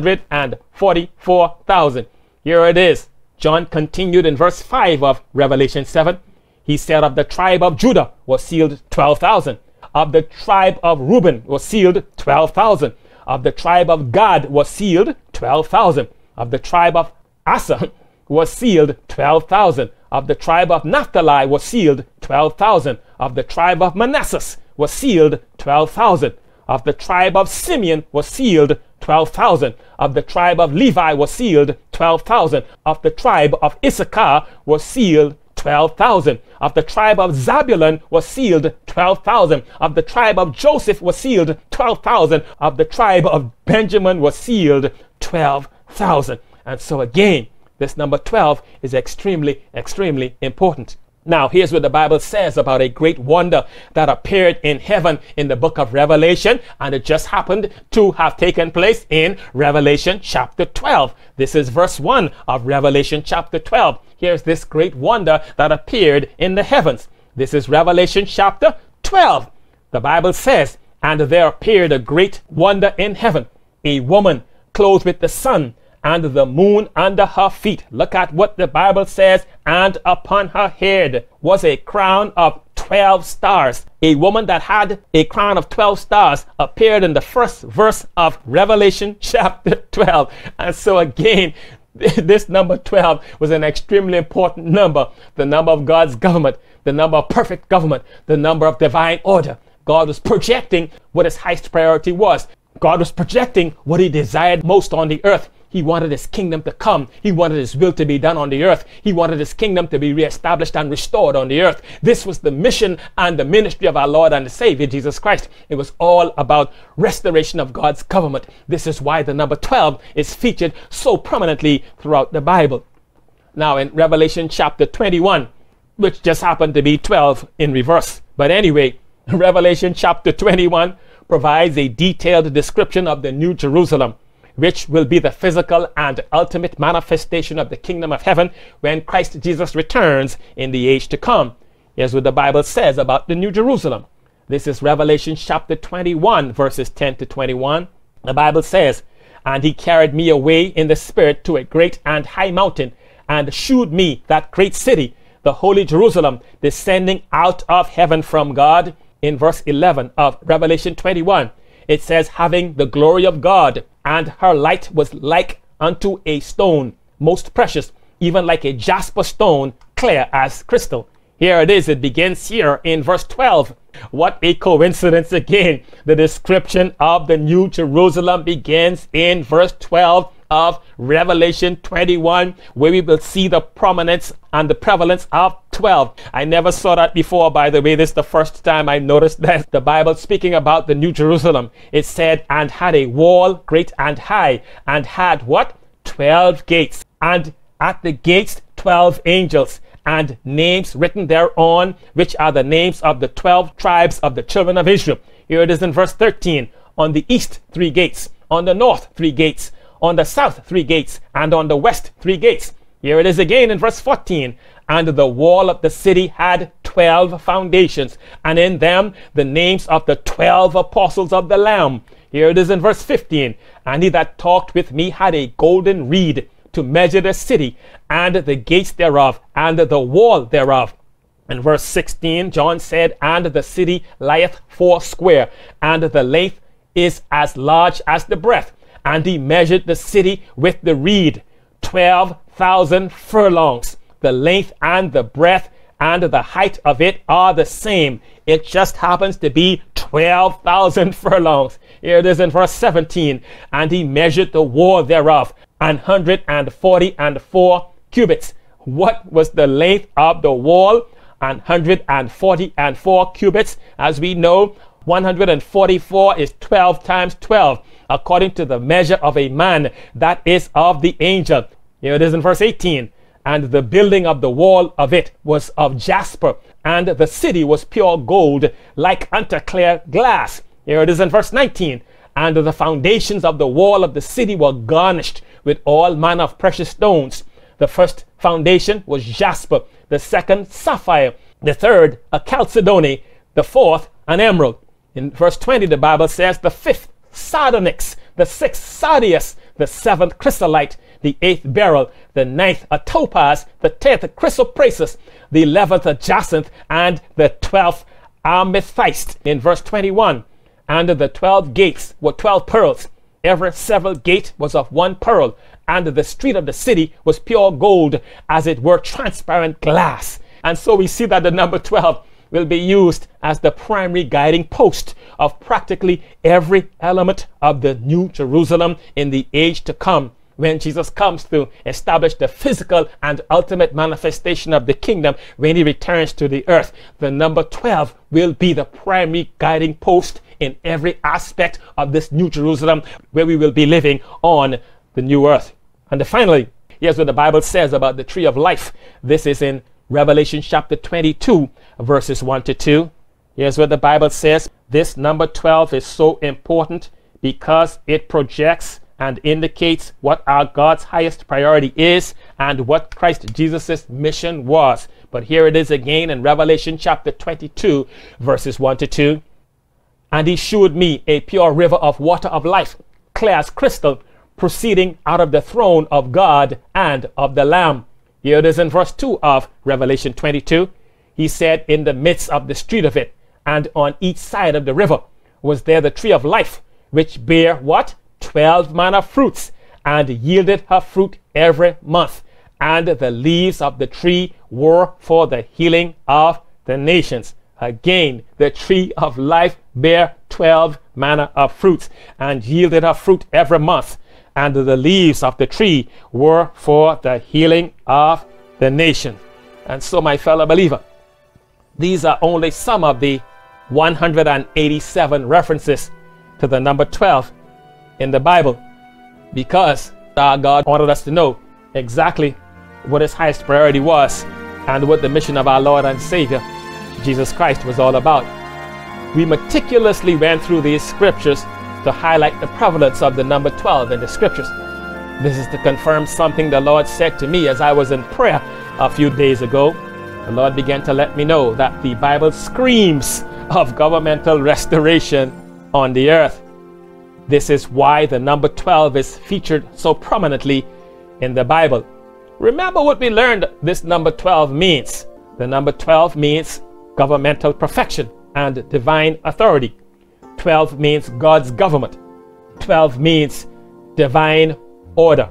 144,000. Here it is. John continued in verse 5 of Revelation 7. He said, "Of the tribe of Judah was sealed 12,000. Of the tribe of Reuben was sealed 12,000. Of the tribe of Gad was sealed 12,000. Of the tribe of Asher was sealed 12,000. Of the tribe of Naphtali was sealed 12,000. Of the tribe of Manasseh was sealed 12,000. Of the tribe of Simeon was sealed 12,000. Of the tribe of Levi was sealed 12,000. Of the tribe of Issachar was sealed 12,000. Of the tribe of Zabulon was sealed 12,000. Of the tribe of Joseph was sealed 12,000. Of the tribe of Benjamin was sealed 12,000. And so again, this number 12 is extremely, extremely important. Now, here's what the Bible says about a great wonder that appeared in heaven in the book of Revelation, and it just happened to have taken place in Revelation chapter 12. This is verse 1 of Revelation chapter 12. Here's this great wonder that appeared in the heavens. This is Revelation chapter 12. The Bible says, "And there appeared a great wonder in heaven, a woman clothed with the sun, and the moon under her feet." Look at what the Bible says. "And upon her head was a crown of 12 stars." A woman that had a crown of 12 stars appeared in the first verse of Revelation chapter 12. And so again, this number 12 was an extremely important number. The number of God's government, the number of perfect government, the number of divine order. God was projecting what his highest priority was. God was projecting what he desired most on the earth. He wanted his kingdom to come. He wanted his will to be done on the earth. He wanted his kingdom to be reestablished and restored on the earth. This was the mission and the ministry of our Lord and Savior Jesus Christ. It was all about restoration of God's government. This is why the number 12 is featured so prominently throughout the Bible. Now in Revelation chapter 21, which just happened to be 12 in reverse. But anyway, Revelation chapter 21 provides a detailed description of the New Jerusalem, which will be the physical and ultimate manifestation of the kingdom of heaven when Christ Jesus returns in the age to come. Here's what the Bible says about the New Jerusalem. This is Revelation chapter 21, verses 10 to 21. The Bible says, and he carried me away in the spirit to a great and high mountain, and shewed me that great city, the holy Jerusalem, descending out of heaven from God. In verse 11 of Revelation 21, it says, having the glory of God, and her light was like unto a stone, most precious, even like a jasper stone, clear as crystal. Here it is. It begins here in verse 12. What a coincidence again. The description of the New Jerusalem begins in verse 12 of Revelation 21, where we will see the prominence and the prevalence of 12. I never saw that before, by the way. This is the first time I noticed that the Bible speaking about the New Jerusalem. It said, and had a wall great and high, and had what? 12 gates. And at the gates 12 angels, and names written thereon, which are the names of the 12 tribes of the children of Israel. Here it is in verse 13. On the east 3 gates, on the north 3 gates, on the south 3 gates, and on the west 3 gates. Here it is again in verse 14. And the wall of the city had 12 foundations, and in them the names of the 12 apostles of the Lamb. Here it is in verse 15. And he that talked with me had a golden reed to measure the city, and the gates thereof, and the wall thereof. In verse 16, John said, and the city lieth foursquare, and the length is as large as the breadth. And he measured the city with the reed, 12,000 furlongs. The length and the breadth and the height of it are the same. It just happens to be 12,000 furlongs. Here it is in verse 17. And he measured the wall thereof, 144 cubits. What was the length of the wall? 144 cubits. As we know, 144 is 12 times 12, according to the measure of a man, that is of the angel. Here it is in verse 18. And the building of the wall of it was of jasper, and the city was pure gold, like unto clear glass. Here it is in verse 19. And the foundations of the wall of the city were garnished with all manner of precious stones. The first foundation was jasper, the second sapphire, the third a chalcedony, the fourth an emerald. In verse 20, the Bible says the fifth sardonyx, the sixth sardius, the seventh chrysolite, the eighth beryl, the ninth a topaz, the 10th a chrysoprasus, the 11th a jacinth, and the 12th amethyst. In verse 21, and the 12 gates were 12 pearls. Every several gate was of 1 pearl, and the street of the city was pure gold, as it were transparent glass. And so we see that the number 12 will be used as the primary guiding post of practically every element of the New Jerusalem in the age to come, when Jesus comes to establish the physical and ultimate manifestation of the kingdom when he returns to the earth. The number 12 will be the primary guiding post in every aspect of this New Jerusalem where we will be living on the new earth. And finally, here's what the Bible says about the tree of life. This is in Revelation chapter 22, verses 1 to 2. Here's what the Bible says. This number 12 is so important because it projects and indicates what our God's highest priority is and what Christ Jesus' mission was. But here it is again in Revelation chapter 22, verses 1 to 2. And he shewed me a pure river of water of life, clear as crystal, proceeding out of the throne of God and of the Lamb. Here it is in verse 2 of Revelation 22. He said, in the midst of the street of it, and on each side of the river, was there the tree of life, which bare what? 12 manner of fruits, and yielded her fruit every month. And the leaves of the tree were for the healing of the nations. Again, the tree of life bare 12 manner of fruits, and yielded her fruit every month. And the leaves of the tree were for the healing of the nation. And so, my fellow believer, these are only some of the 187 references to the number 12 in the Bible, because our God wanted us to know exactly what his highest priority was and what the mission of our Lord and Savior Jesus Christ was all about. We meticulously went through these scriptures to highlight the prevalence of the number 12 in the scriptures. This is to confirm something the Lord said to me as I was in prayer a few days ago. The Lord began to let me know that the Bible screams of governmental restoration on the earth. This is why the number 12 is featured so prominently in the Bible. Remember what we learned this number 12 means. The number 12 means governmental perfection and divine authority. 12 means God's government. 12 means divine order.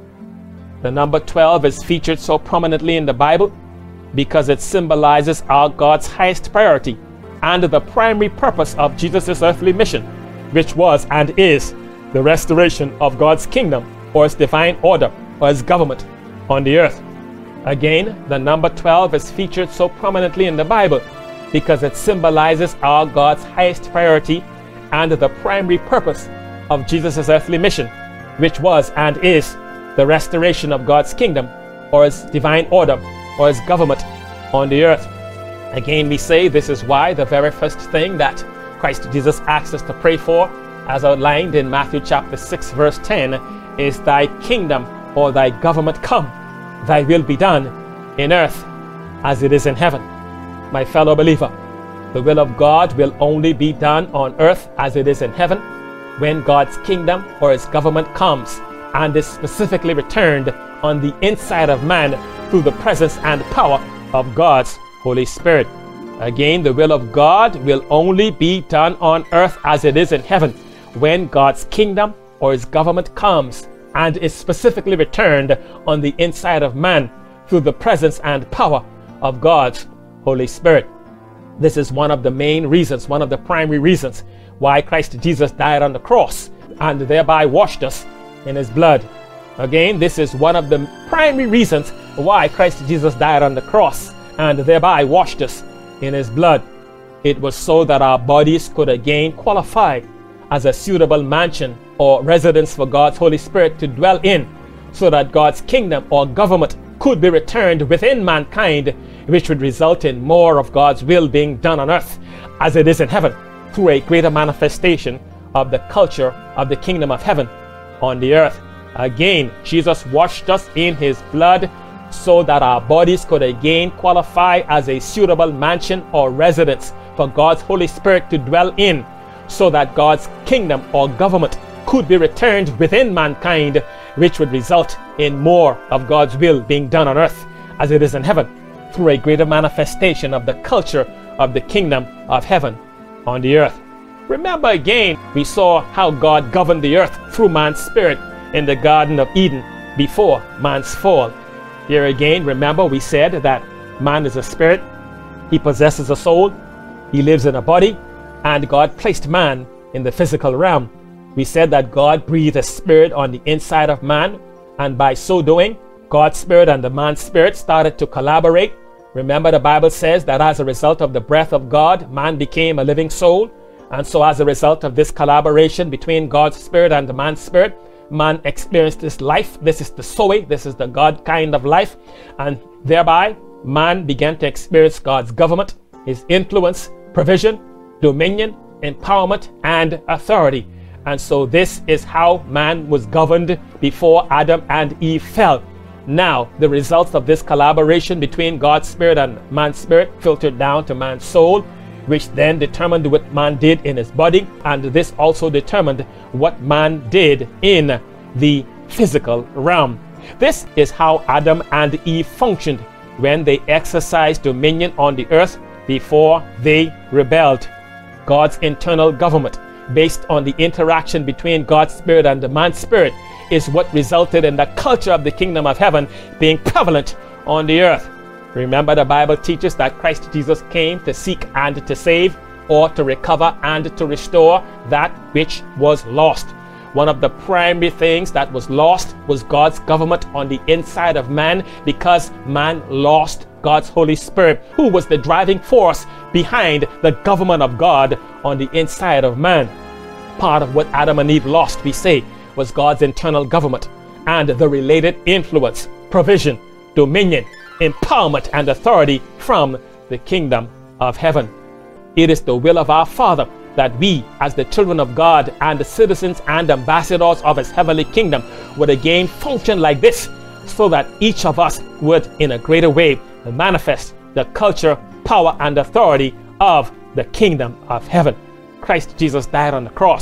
The number 12 is featured so prominently in the Bible because it symbolizes our God's highest priority and the primary purpose of Jesus' earthly mission, which was and is the restoration of God's kingdom or its divine order or its government on the earth. Again, the number 12 is featured so prominently in the Bible because it symbolizes our God's highest priority and the primary purpose of Jesus' earthly mission, which was and is the restoration of God's kingdom or its divine order or its government on the earth. Again, we say this is why the very first thing that Christ Jesus asks us to pray for, as outlined in Matthew chapter 6 verse 10, is thy kingdom or thy government come, thy will be done in earth as it is in heaven. My fellow believer, the will of God will only be done on earth as it is in heaven when God's kingdom or his government comes and is specifically returned on the inside of man through the presence and power of God's Holy Spirit. Again, the will of God will only be done on earth as it is in heaven when God's kingdom or his government comes and is specifically returned on the inside of man through the presence and power of God's Holy Spirit. This is one of the main reasons, one of the primary reasons why Christ Jesus died on the cross and thereby washed us in his blood. Again, this is one of the primary reasons why Christ Jesus died on the cross and thereby washed us in his blood. It was so that our bodies could again qualify as a suitable mansion or residence for God's Holy Spirit to dwell in, so that God's kingdom or government could be returned within mankind, which would result in more of God's will being done on earth as it is in heaven, through a greater manifestation of the culture of the kingdom of heaven on the earth. Again, Jesus washed us in his blood so that our bodies could again qualify as a suitable mansion or residence for God's Holy Spirit to dwell in, so that God's kingdom or government could be returned within mankind, which would result in more of God's will being done on earth as it is in heaven, through a greater manifestation of the culture of the kingdom of heaven on the earth. Remember again, we saw how God governed the earth through man's spirit in the Garden of Eden before man's fall. Here again, remember we said that man is a spirit, he possesses a soul, he lives in a body, and God placed man in the physical realm. We said that God breathed a spirit on the inside of man, and by so doing, God's spirit and the man's spirit started to collaborate. Remember, the Bible says that as a result of the breath of God, man became a living soul. And so as a result of this collaboration between God's spirit and the man's spirit, man experienced this life. This is the Zoe, this is the God kind of life. And thereby, man began to experience God's government, his influence, provision, dominion, empowerment, and authority. And so this is how man was governed before Adam and Eve fell. Now, the results of this collaboration between God's spirit and man's spirit filtered down to man's soul, which then determined what man did in his body, and this also determined what man did in the physical realm. This is how Adam and Eve functioned when they exercised dominion on the earth before they rebelled. God's internal government, based on the interaction between God's spirit and the man's spirit, is what resulted in the culture of the kingdom of heaven being prevalent on the earth. Remember, the Bible teaches that Christ Jesus came to seek and to save, or to recover and to restore that which was lost. One of the primary things that was lost was God's government on the inside of man, because man lost God's Holy Spirit, who was the driving force behind the government of God on the inside of man. Part of what Adam and Eve lost, we say, was God's internal government and the related influence, provision, dominion, empowerment, and authority from the kingdom of heaven. It is the will of our Father that we, as the children of God and the citizens and ambassadors of his heavenly kingdom, would again function like this, so that each of us would, in a greater way, manifest the culture, power, and authority of the kingdom of heaven. Christ Jesus died on the cross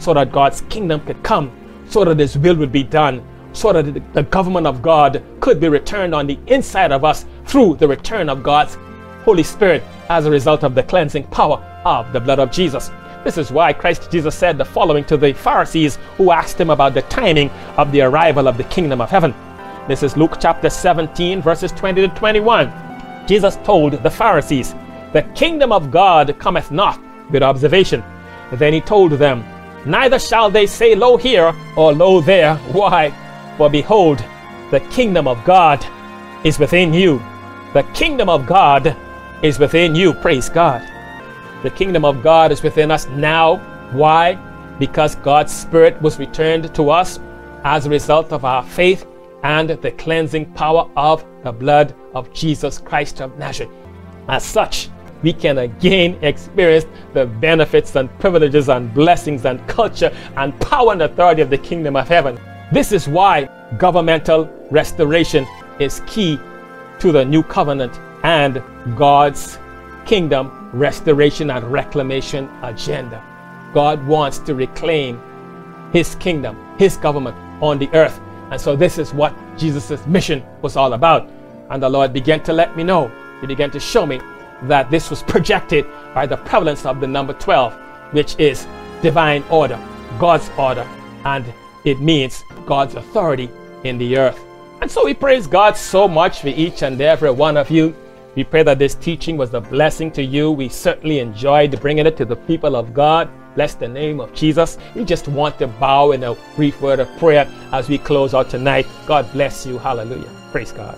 so that God's kingdom could come, so that his will would be done, so that the government of God could be returned on the inside of us through the return of God's Holy Spirit as a result of the cleansing power of the blood of Jesus. This is why Christ Jesus said the following to the Pharisees who asked him about the timing of the arrival of the kingdom of heaven. This is Luke chapter 17, verses 20 to 21. Jesus told the Pharisees, "The kingdom of God cometh not with observation." Then he told them, "Neither shall they say, Lo here, or Lo there. Why? For behold, the kingdom of God is within you." The kingdom of God is within you. Praise God. The kingdom of God is within us now. Why? Because God's Spirit was returned to us as a result of our faith and the cleansing power of the blood of Jesus Christ of Nazareth. As such, we can again experience the benefits and privileges and blessings and culture and power and authority of the kingdom of heaven. This is why governmental restoration is key to the new covenant and God's kingdom restoration and reclamation agenda. God wants to reclaim his kingdom, his government on the earth. And so this is what Jesus' mission was all about. And the Lord began to let me know, he began to show me that this was projected by the prevalence of the number 12, which is divine order, God's order, and it means God's authority in the earth. And so we praise God so much for each and every one of you. We pray that this teaching was a blessing to you. We certainly enjoyed bringing it to the people of God. Bless the name of Jesus. We just want to bow in a brief word of prayer as we close out tonight. God bless you. Hallelujah. Praise God.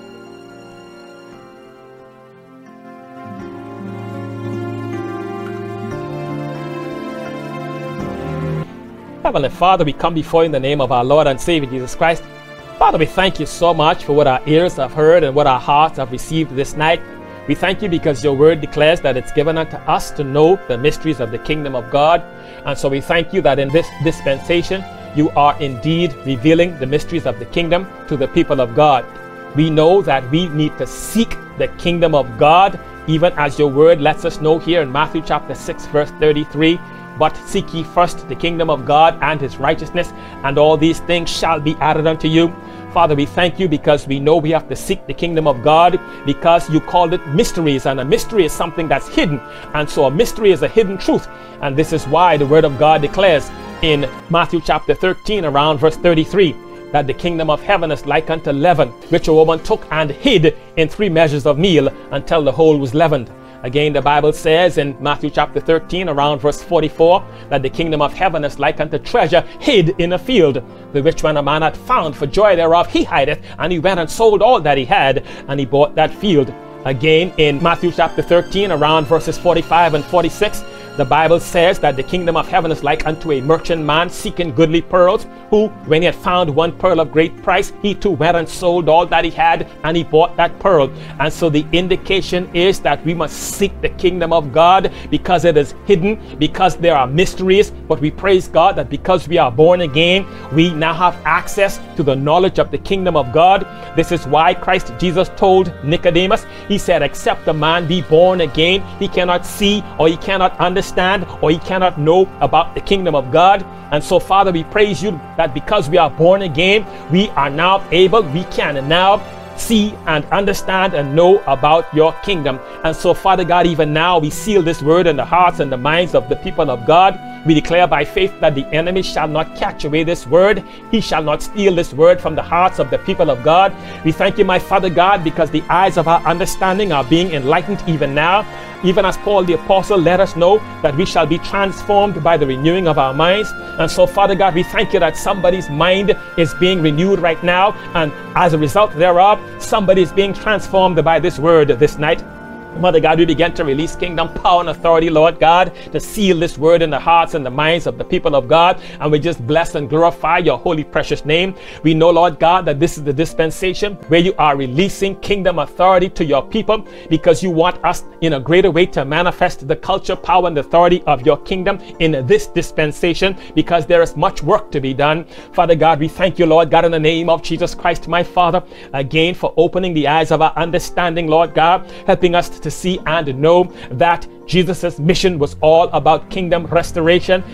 Heavenly Father, we come before you in the name of our Lord and Savior Jesus Christ. Father, we thank you so much for what our ears have heard and what our hearts have received this night. We thank you because your word declares that it's given unto us to know the mysteries of the kingdom of God. And so we thank you that in this dispensation, you are indeed revealing the mysteries of the kingdom to the people of God. We know that we need to seek the kingdom of God, even as your word lets us know here in Matthew chapter 6, verse 33. But seek ye first the kingdom of God and his righteousness, and all these things shall be added unto you. Father, we thank you because we know we have to seek the kingdom of God because you called it mysteries, and a mystery is something that's hidden. And so a mystery is a hidden truth. And this is why the word of God declares in Matthew chapter 13 around verse 33 that the kingdom of heaven is like unto leaven, which a woman took and hid in 3 measures of meal until the whole was leavened. Again, the Bible says in Matthew chapter 13 around verse 44 that the kingdom of heaven is like unto treasure hid in a field, the which when a man had found, for joy thereof he hideth, and he went and sold all that he had, and he bought that field. Again, in Matthew chapter 13 around verses 45 and 46, the Bible says that the kingdom of heaven is like unto a merchant man seeking goodly pearls, who, when he had found one pearl of great price, he too went and sold all that he had, and he bought that pearl. And so the indication is that we must seek the kingdom of God because it is hidden, because there are mysteries. But we praise God that because we are born again, we now have access to the knowledge of the kingdom of God. This is why Christ Jesus told Nicodemus, he said, except a man be born again, he cannot see or he cannot understand or he cannot know about the kingdom of God. And so, Father, we praise you that because we are born again, we are now able, we can now see and understand and know about your kingdom. And so, Father God, even now we seal this word in the hearts and the minds of the people of God. We declare by faith that the enemy shall not catch away this word. He shall not steal this word from the hearts of the people of God. We thank you, my Father God, because the eyes of our understanding are being enlightened even now. Even as Paul the Apostle let us know that we shall be transformed by the renewing of our minds. And so, Father God, we thank you that somebody's mind is being renewed right now. And as a result thereof, somebody is being transformed by this word this night. Mother God, we begin to release kingdom power and authority, Lord God, to seal this word in the hearts and the minds of the people of God. And we just bless and glorify your holy, precious name. We know, Lord God, that this is the dispensation where you are releasing kingdom authority to your people because you want us in a greater way to manifest the culture, power, and authority of your kingdom in this dispensation because there is much work to be done. Father God, we thank you, Lord God, in the name of Jesus Christ, my Father, again for opening the eyes of our understanding, Lord God, helping us to see and know that Jesus' mission was all about kingdom restoration.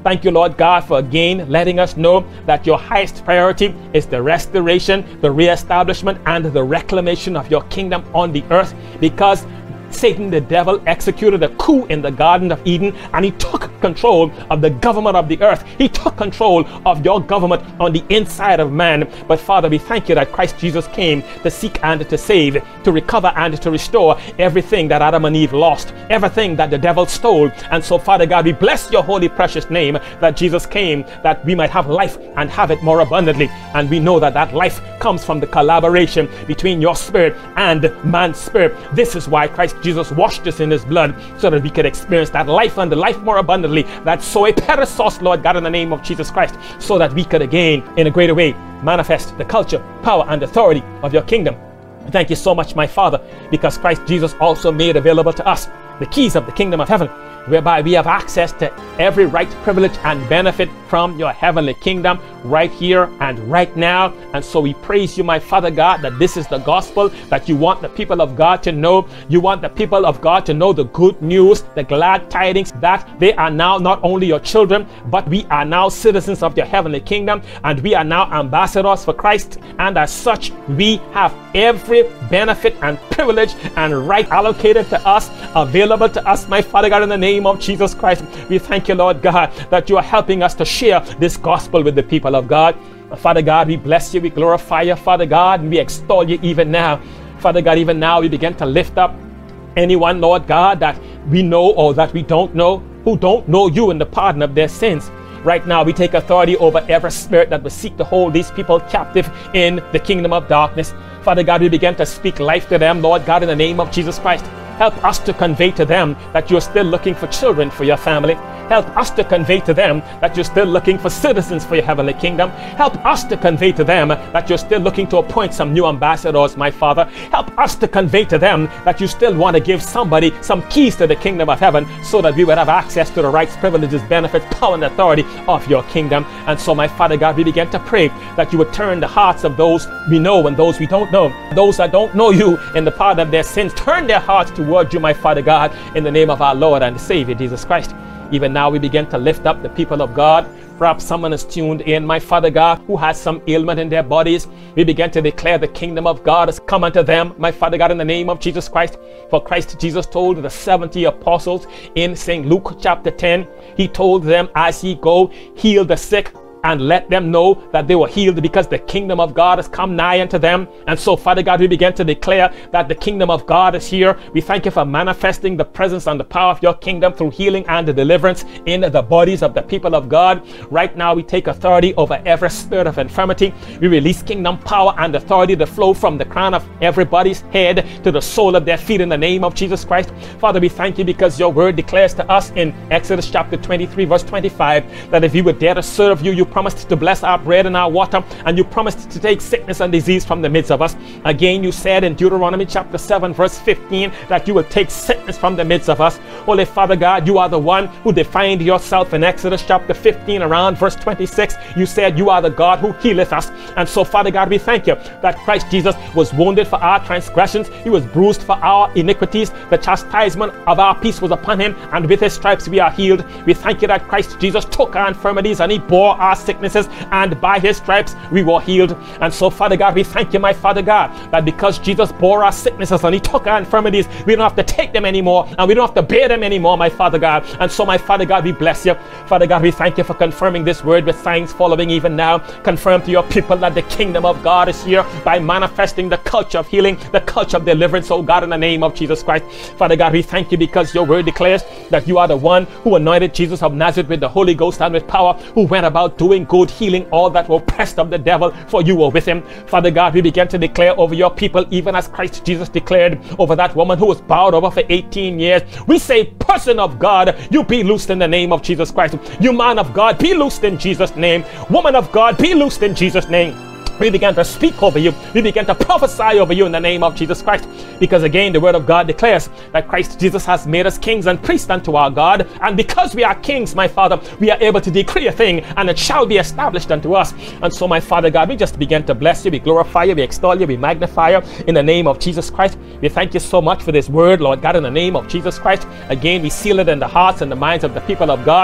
Thank you, Lord God, for again letting us know that your highest priority is the restoration, the reestablishment, and the reclamation of your kingdom on the earth, because Satan, the devil, executed a coup in the Garden of Eden, and he took control of the government of the earth. He took control of your government on the inside of man. But Father, we thank you that Christ Jesus came to seek and to save, to recover and to restore everything that Adam and Eve lost, everything that the devil stole. And so, Father God, we bless your holy precious name that Jesus came that we might have life and have it more abundantly. And we know that that life comes from the collaboration between your spirit and man's spirit. This is why Christ Jesus washed us in his blood, so that we could experience that life and the life more abundantly. That soy perissos, Lord God, in the name of Jesus Christ, so that we could again, in a greater way, manifest the culture, power, and authority of your kingdom. Thank you so much, my Father, because Christ Jesus also made available to us the keys of the kingdom of heaven, whereby we have access to every right, privilege, and benefit from your heavenly kingdom right here and right now. And so we praise you, my Father God, that this is the gospel that you want the people of God to know. You want the people of God to know the good news, the glad tidings that they are now not only your children, but we are now citizens of your heavenly kingdom, and we are now ambassadors for Christ. And as such, we have every benefit and privilege and right allocated to us, available to us, my Father God, in the name of Jesus Christ. We thank you, Lord God, that you are helping us to share this gospel with the people of God. Father God, we bless you, we glorify you, Father God, and we extol you even now. Father God, even now we begin to lift up anyone, Lord God, that we know or that we don't know, who don't know you in the pardon of their sins. Right now, we take authority over every spirit that will seek to hold these people captive in the kingdom of darkness. Father God, we begin to speak life to them, Lord God, in the name of Jesus Christ. Help us to convey to them that you're still looking for children for your family. Help us to convey to them that you're still looking for citizens for your heavenly kingdom. Help us to convey to them that you're still looking to appoint some new ambassadors, my Father. Help us to convey to them that you still want to give somebody some keys to the kingdom of heaven, so that we would have access to the rights, privileges, benefits, power, and authority of your kingdom. And so, my Father God, we begin to pray that you would turn the hearts of those we know and those we don't know, those that don't know you in the pardon of their sins. Turn their hearts toward you, my Father God, in the name of our Lord and Savior Jesus Christ. Even now we begin to lift up the people of God. Perhaps someone is tuned in, my Father God, who has some ailment in their bodies. We begin to declare the kingdom of God has come unto them, my Father God, in the name of Jesus Christ. For Christ Jesus told the 70 apostles in St. Luke chapter 10, he told them, as ye go, heal the sick, and let them know that they were healed, because the kingdom of God has come nigh unto them. And so, Father God, we begin to declare that the kingdom of God is here. We thank you for manifesting the presence and the power of your kingdom through healing and the deliverance in the bodies of the people of God. Right now, we take authority over every spirit of infirmity. We release kingdom power and authority to flow from the crown of everybody's head to the sole of their feet in the name of Jesus Christ. Father, we thank you because your word declares to us in Exodus chapter 23, verse 25, that if we would dare to serve you, you promised to bless our bread and our water, and you promised to take sickness and disease from the midst of us. Again, you said in Deuteronomy chapter 7, verse 15, that you will take sickness from the midst of us. Holy Father God, you are the one who defined yourself in Exodus chapter 15, around verse 26. You said you are the God who healeth us. And so, Father God, we thank you that Christ Jesus was wounded for our transgressions. He was bruised for our iniquities. The chastisement of our peace was upon him, and with his stripes we are healed. We thank you that Christ Jesus took our infirmities and he bore our sicknesses, and by his stripes we were healed. And so, Father God, we thank you, my Father God, that because Jesus bore our sicknesses and he took our infirmities, we don't have to take them anymore, and we don't have to bear them anymore, my Father God. And so, my Father God, we bless you. Father God, we thank you for confirming this word with signs following even now. Confirm to your people that the kingdom of God is here by manifesting the culture of healing, the culture of deliverance, oh God, in the name of Jesus Christ. Father God, we thank you because your word declares that you are the one who anointed Jesus of Nazareth with the Holy Ghost and with power, who went about doing good, healing all that were oppressed of the devil, for you were with him. Father God, we begin to declare over your people, even as Christ Jesus declared over that woman who was bowed over for 18 years. We say, person of God, you be loosed in the name of Jesus Christ. You man of God, be loosed in Jesus' name. Woman of God, be loosed in Jesus' name. We began to speak over you. We began to prophesy over you in the name of Jesus Christ. Because again, the word of God declares that Christ Jesus has made us kings and priests unto our God. And because we are kings, my Father, we are able to decree a thing, and it shall be established unto us. And so, my Father God, we just begin to bless you. We glorify you. We extol you. We magnify you in the name of Jesus Christ. We thank you so much for this word, Lord God, in the name of Jesus Christ. Again, we seal it in the hearts and the minds of the people of God.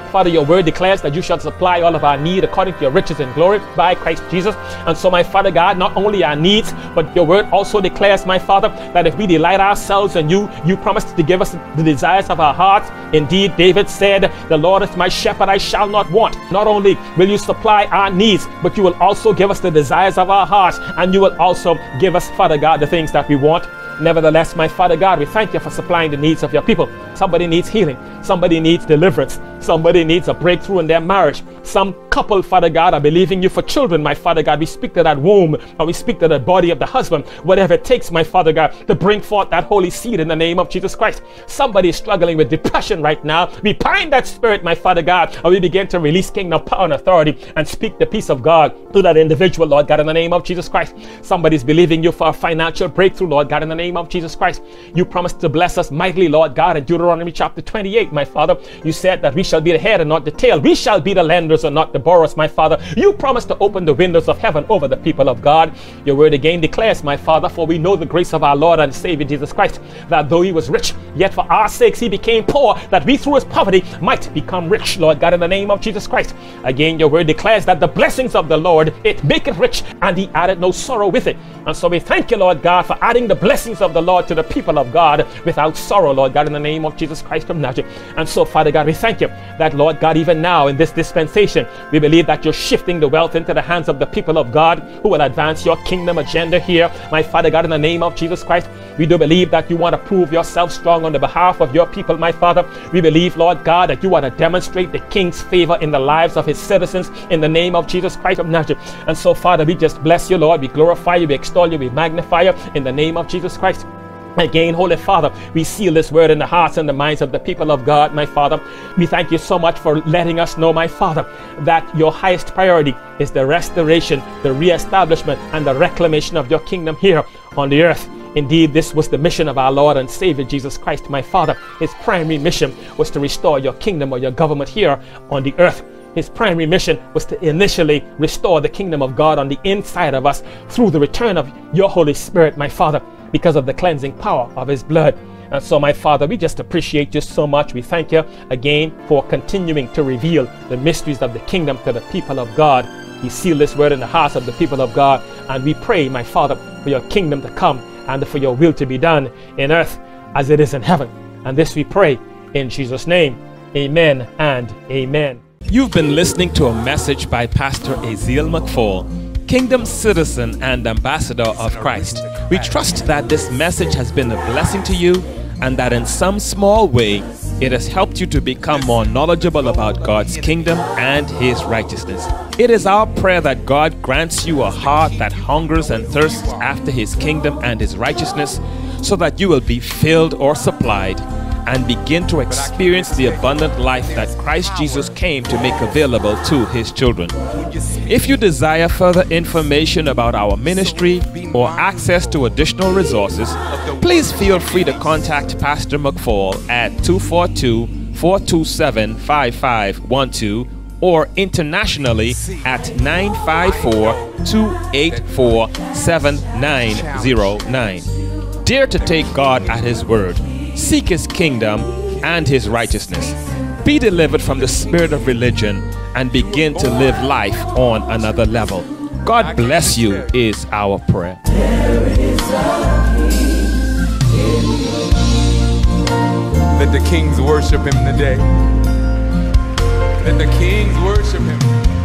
Father, your word declares that you shall supply all of our need according to your riches and glory by Christ Jesus. And so, my Father God, not only our needs, but your word also declares, my Father, that if we delight ourselves in you, you promised to give us the desires of our hearts. Indeed, David said, the Lord is my shepherd, I shall not want. Not only will you supply our needs, but you will also give us the desires of our hearts, and you will also give us, Father God, the things that we want. Nevertheless, my Father God, we thank you for supplying the needs of your people. Somebody needs healing. Somebody needs deliverance. Somebody needs a breakthrough in their marriage. Some couple, Father God, are believing you for children, my Father God. We speak to that womb, or we speak to the body of the husband, whatever it takes, my Father God, to bring forth that holy seed in the name of Jesus Christ. Somebody is struggling with depression right now. We bind that spirit, my Father God, and we begin to release kingdom power and authority and speak the peace of God to that individual, Lord God, in the name of Jesus Christ. Somebody's believing you for a financial breakthrough, Lord God, in the name of Jesus Christ. You promised to bless us mightily, Lord God, in Deuteronomy chapter 28, my Father. You said that we shall be the head and not the tail. We shall be the lenders and not the borrowers, my Father. You promised to open the windows of heaven over the people of God. Your word again declares, my Father, for we know the grace of our Lord and Savior Jesus Christ, that though he was rich, yet for our sakes he became poor, that we through his poverty might become rich, Lord God, in the name of Jesus Christ. Again, your word declares that the blessings of the Lord, it maketh rich, and he added no sorrow with it. And so we thank you, Lord God, for adding the blessings of the Lord to the people of God without sorrow, Lord God, in the name of Jesus Christ of Nazareth. And so, Father God, we thank you that, Lord God, even now in this dispensation, we believe that you're shifting the wealth into the hands of the people of God who will advance your kingdom agenda here. My Father God, in the name of Jesus Christ, we do believe that you want to prove yourself strong on the behalf of your people, my Father. We believe, Lord God, that you want to demonstrate the King's favor in the lives of his citizens in the name of Jesus Christ of Nazareth. And so, Father, we just bless you, Lord. We glorify you, we extol you, we magnify you in the name of Jesus Christ. Again, Holy Father, we seal this word in the hearts and the minds of the people of God, my Father. We thank you so much for letting us know, my Father, that your highest priority is the restoration, the reestablishment, and the reclamation of your kingdom here on the earth. Indeed, this was the mission of our Lord and Savior Jesus Christ, my Father. His primary mission was to restore your kingdom or your government here on the earth. His primary mission was to initially restore the kingdom of God on the inside of us through the return of your Holy Spirit, my Father, because of the cleansing power of his blood. And so, my Father, we just appreciate you so much. We thank you again for continuing to reveal the mysteries of the kingdom to the people of God. We seal this word in the hearts of the people of God, and we pray, my Father, for your kingdom to come and for your will to be done in earth as it is in heaven. And this we pray in Jesus' name. Amen and amen. You've been listening to a message by Pastor Aziel McFall, Kingdom Citizen and Ambassador of Christ. We trust that this message has been a blessing to you and that in some small way it has helped you to become more knowledgeable about God's kingdom and his righteousness. It is our prayer that God grants you a heart that hungers and thirsts after his kingdom and his righteousness, so that you will be filled or supplied and begin to experience the abundant life that Christ Jesus came to make available to his children. If you desire further information about our ministry or access to additional resources, please feel free to contact Pastor McFall at 242-427-5512 or internationally at 954-284-7909. Dare to take God at his word. Seek his kingdom and his righteousness. Be delivered from the spirit of religion and begin to live life on another level. God bless you is our prayer. Let the kings worship him today. Let the kings worship him.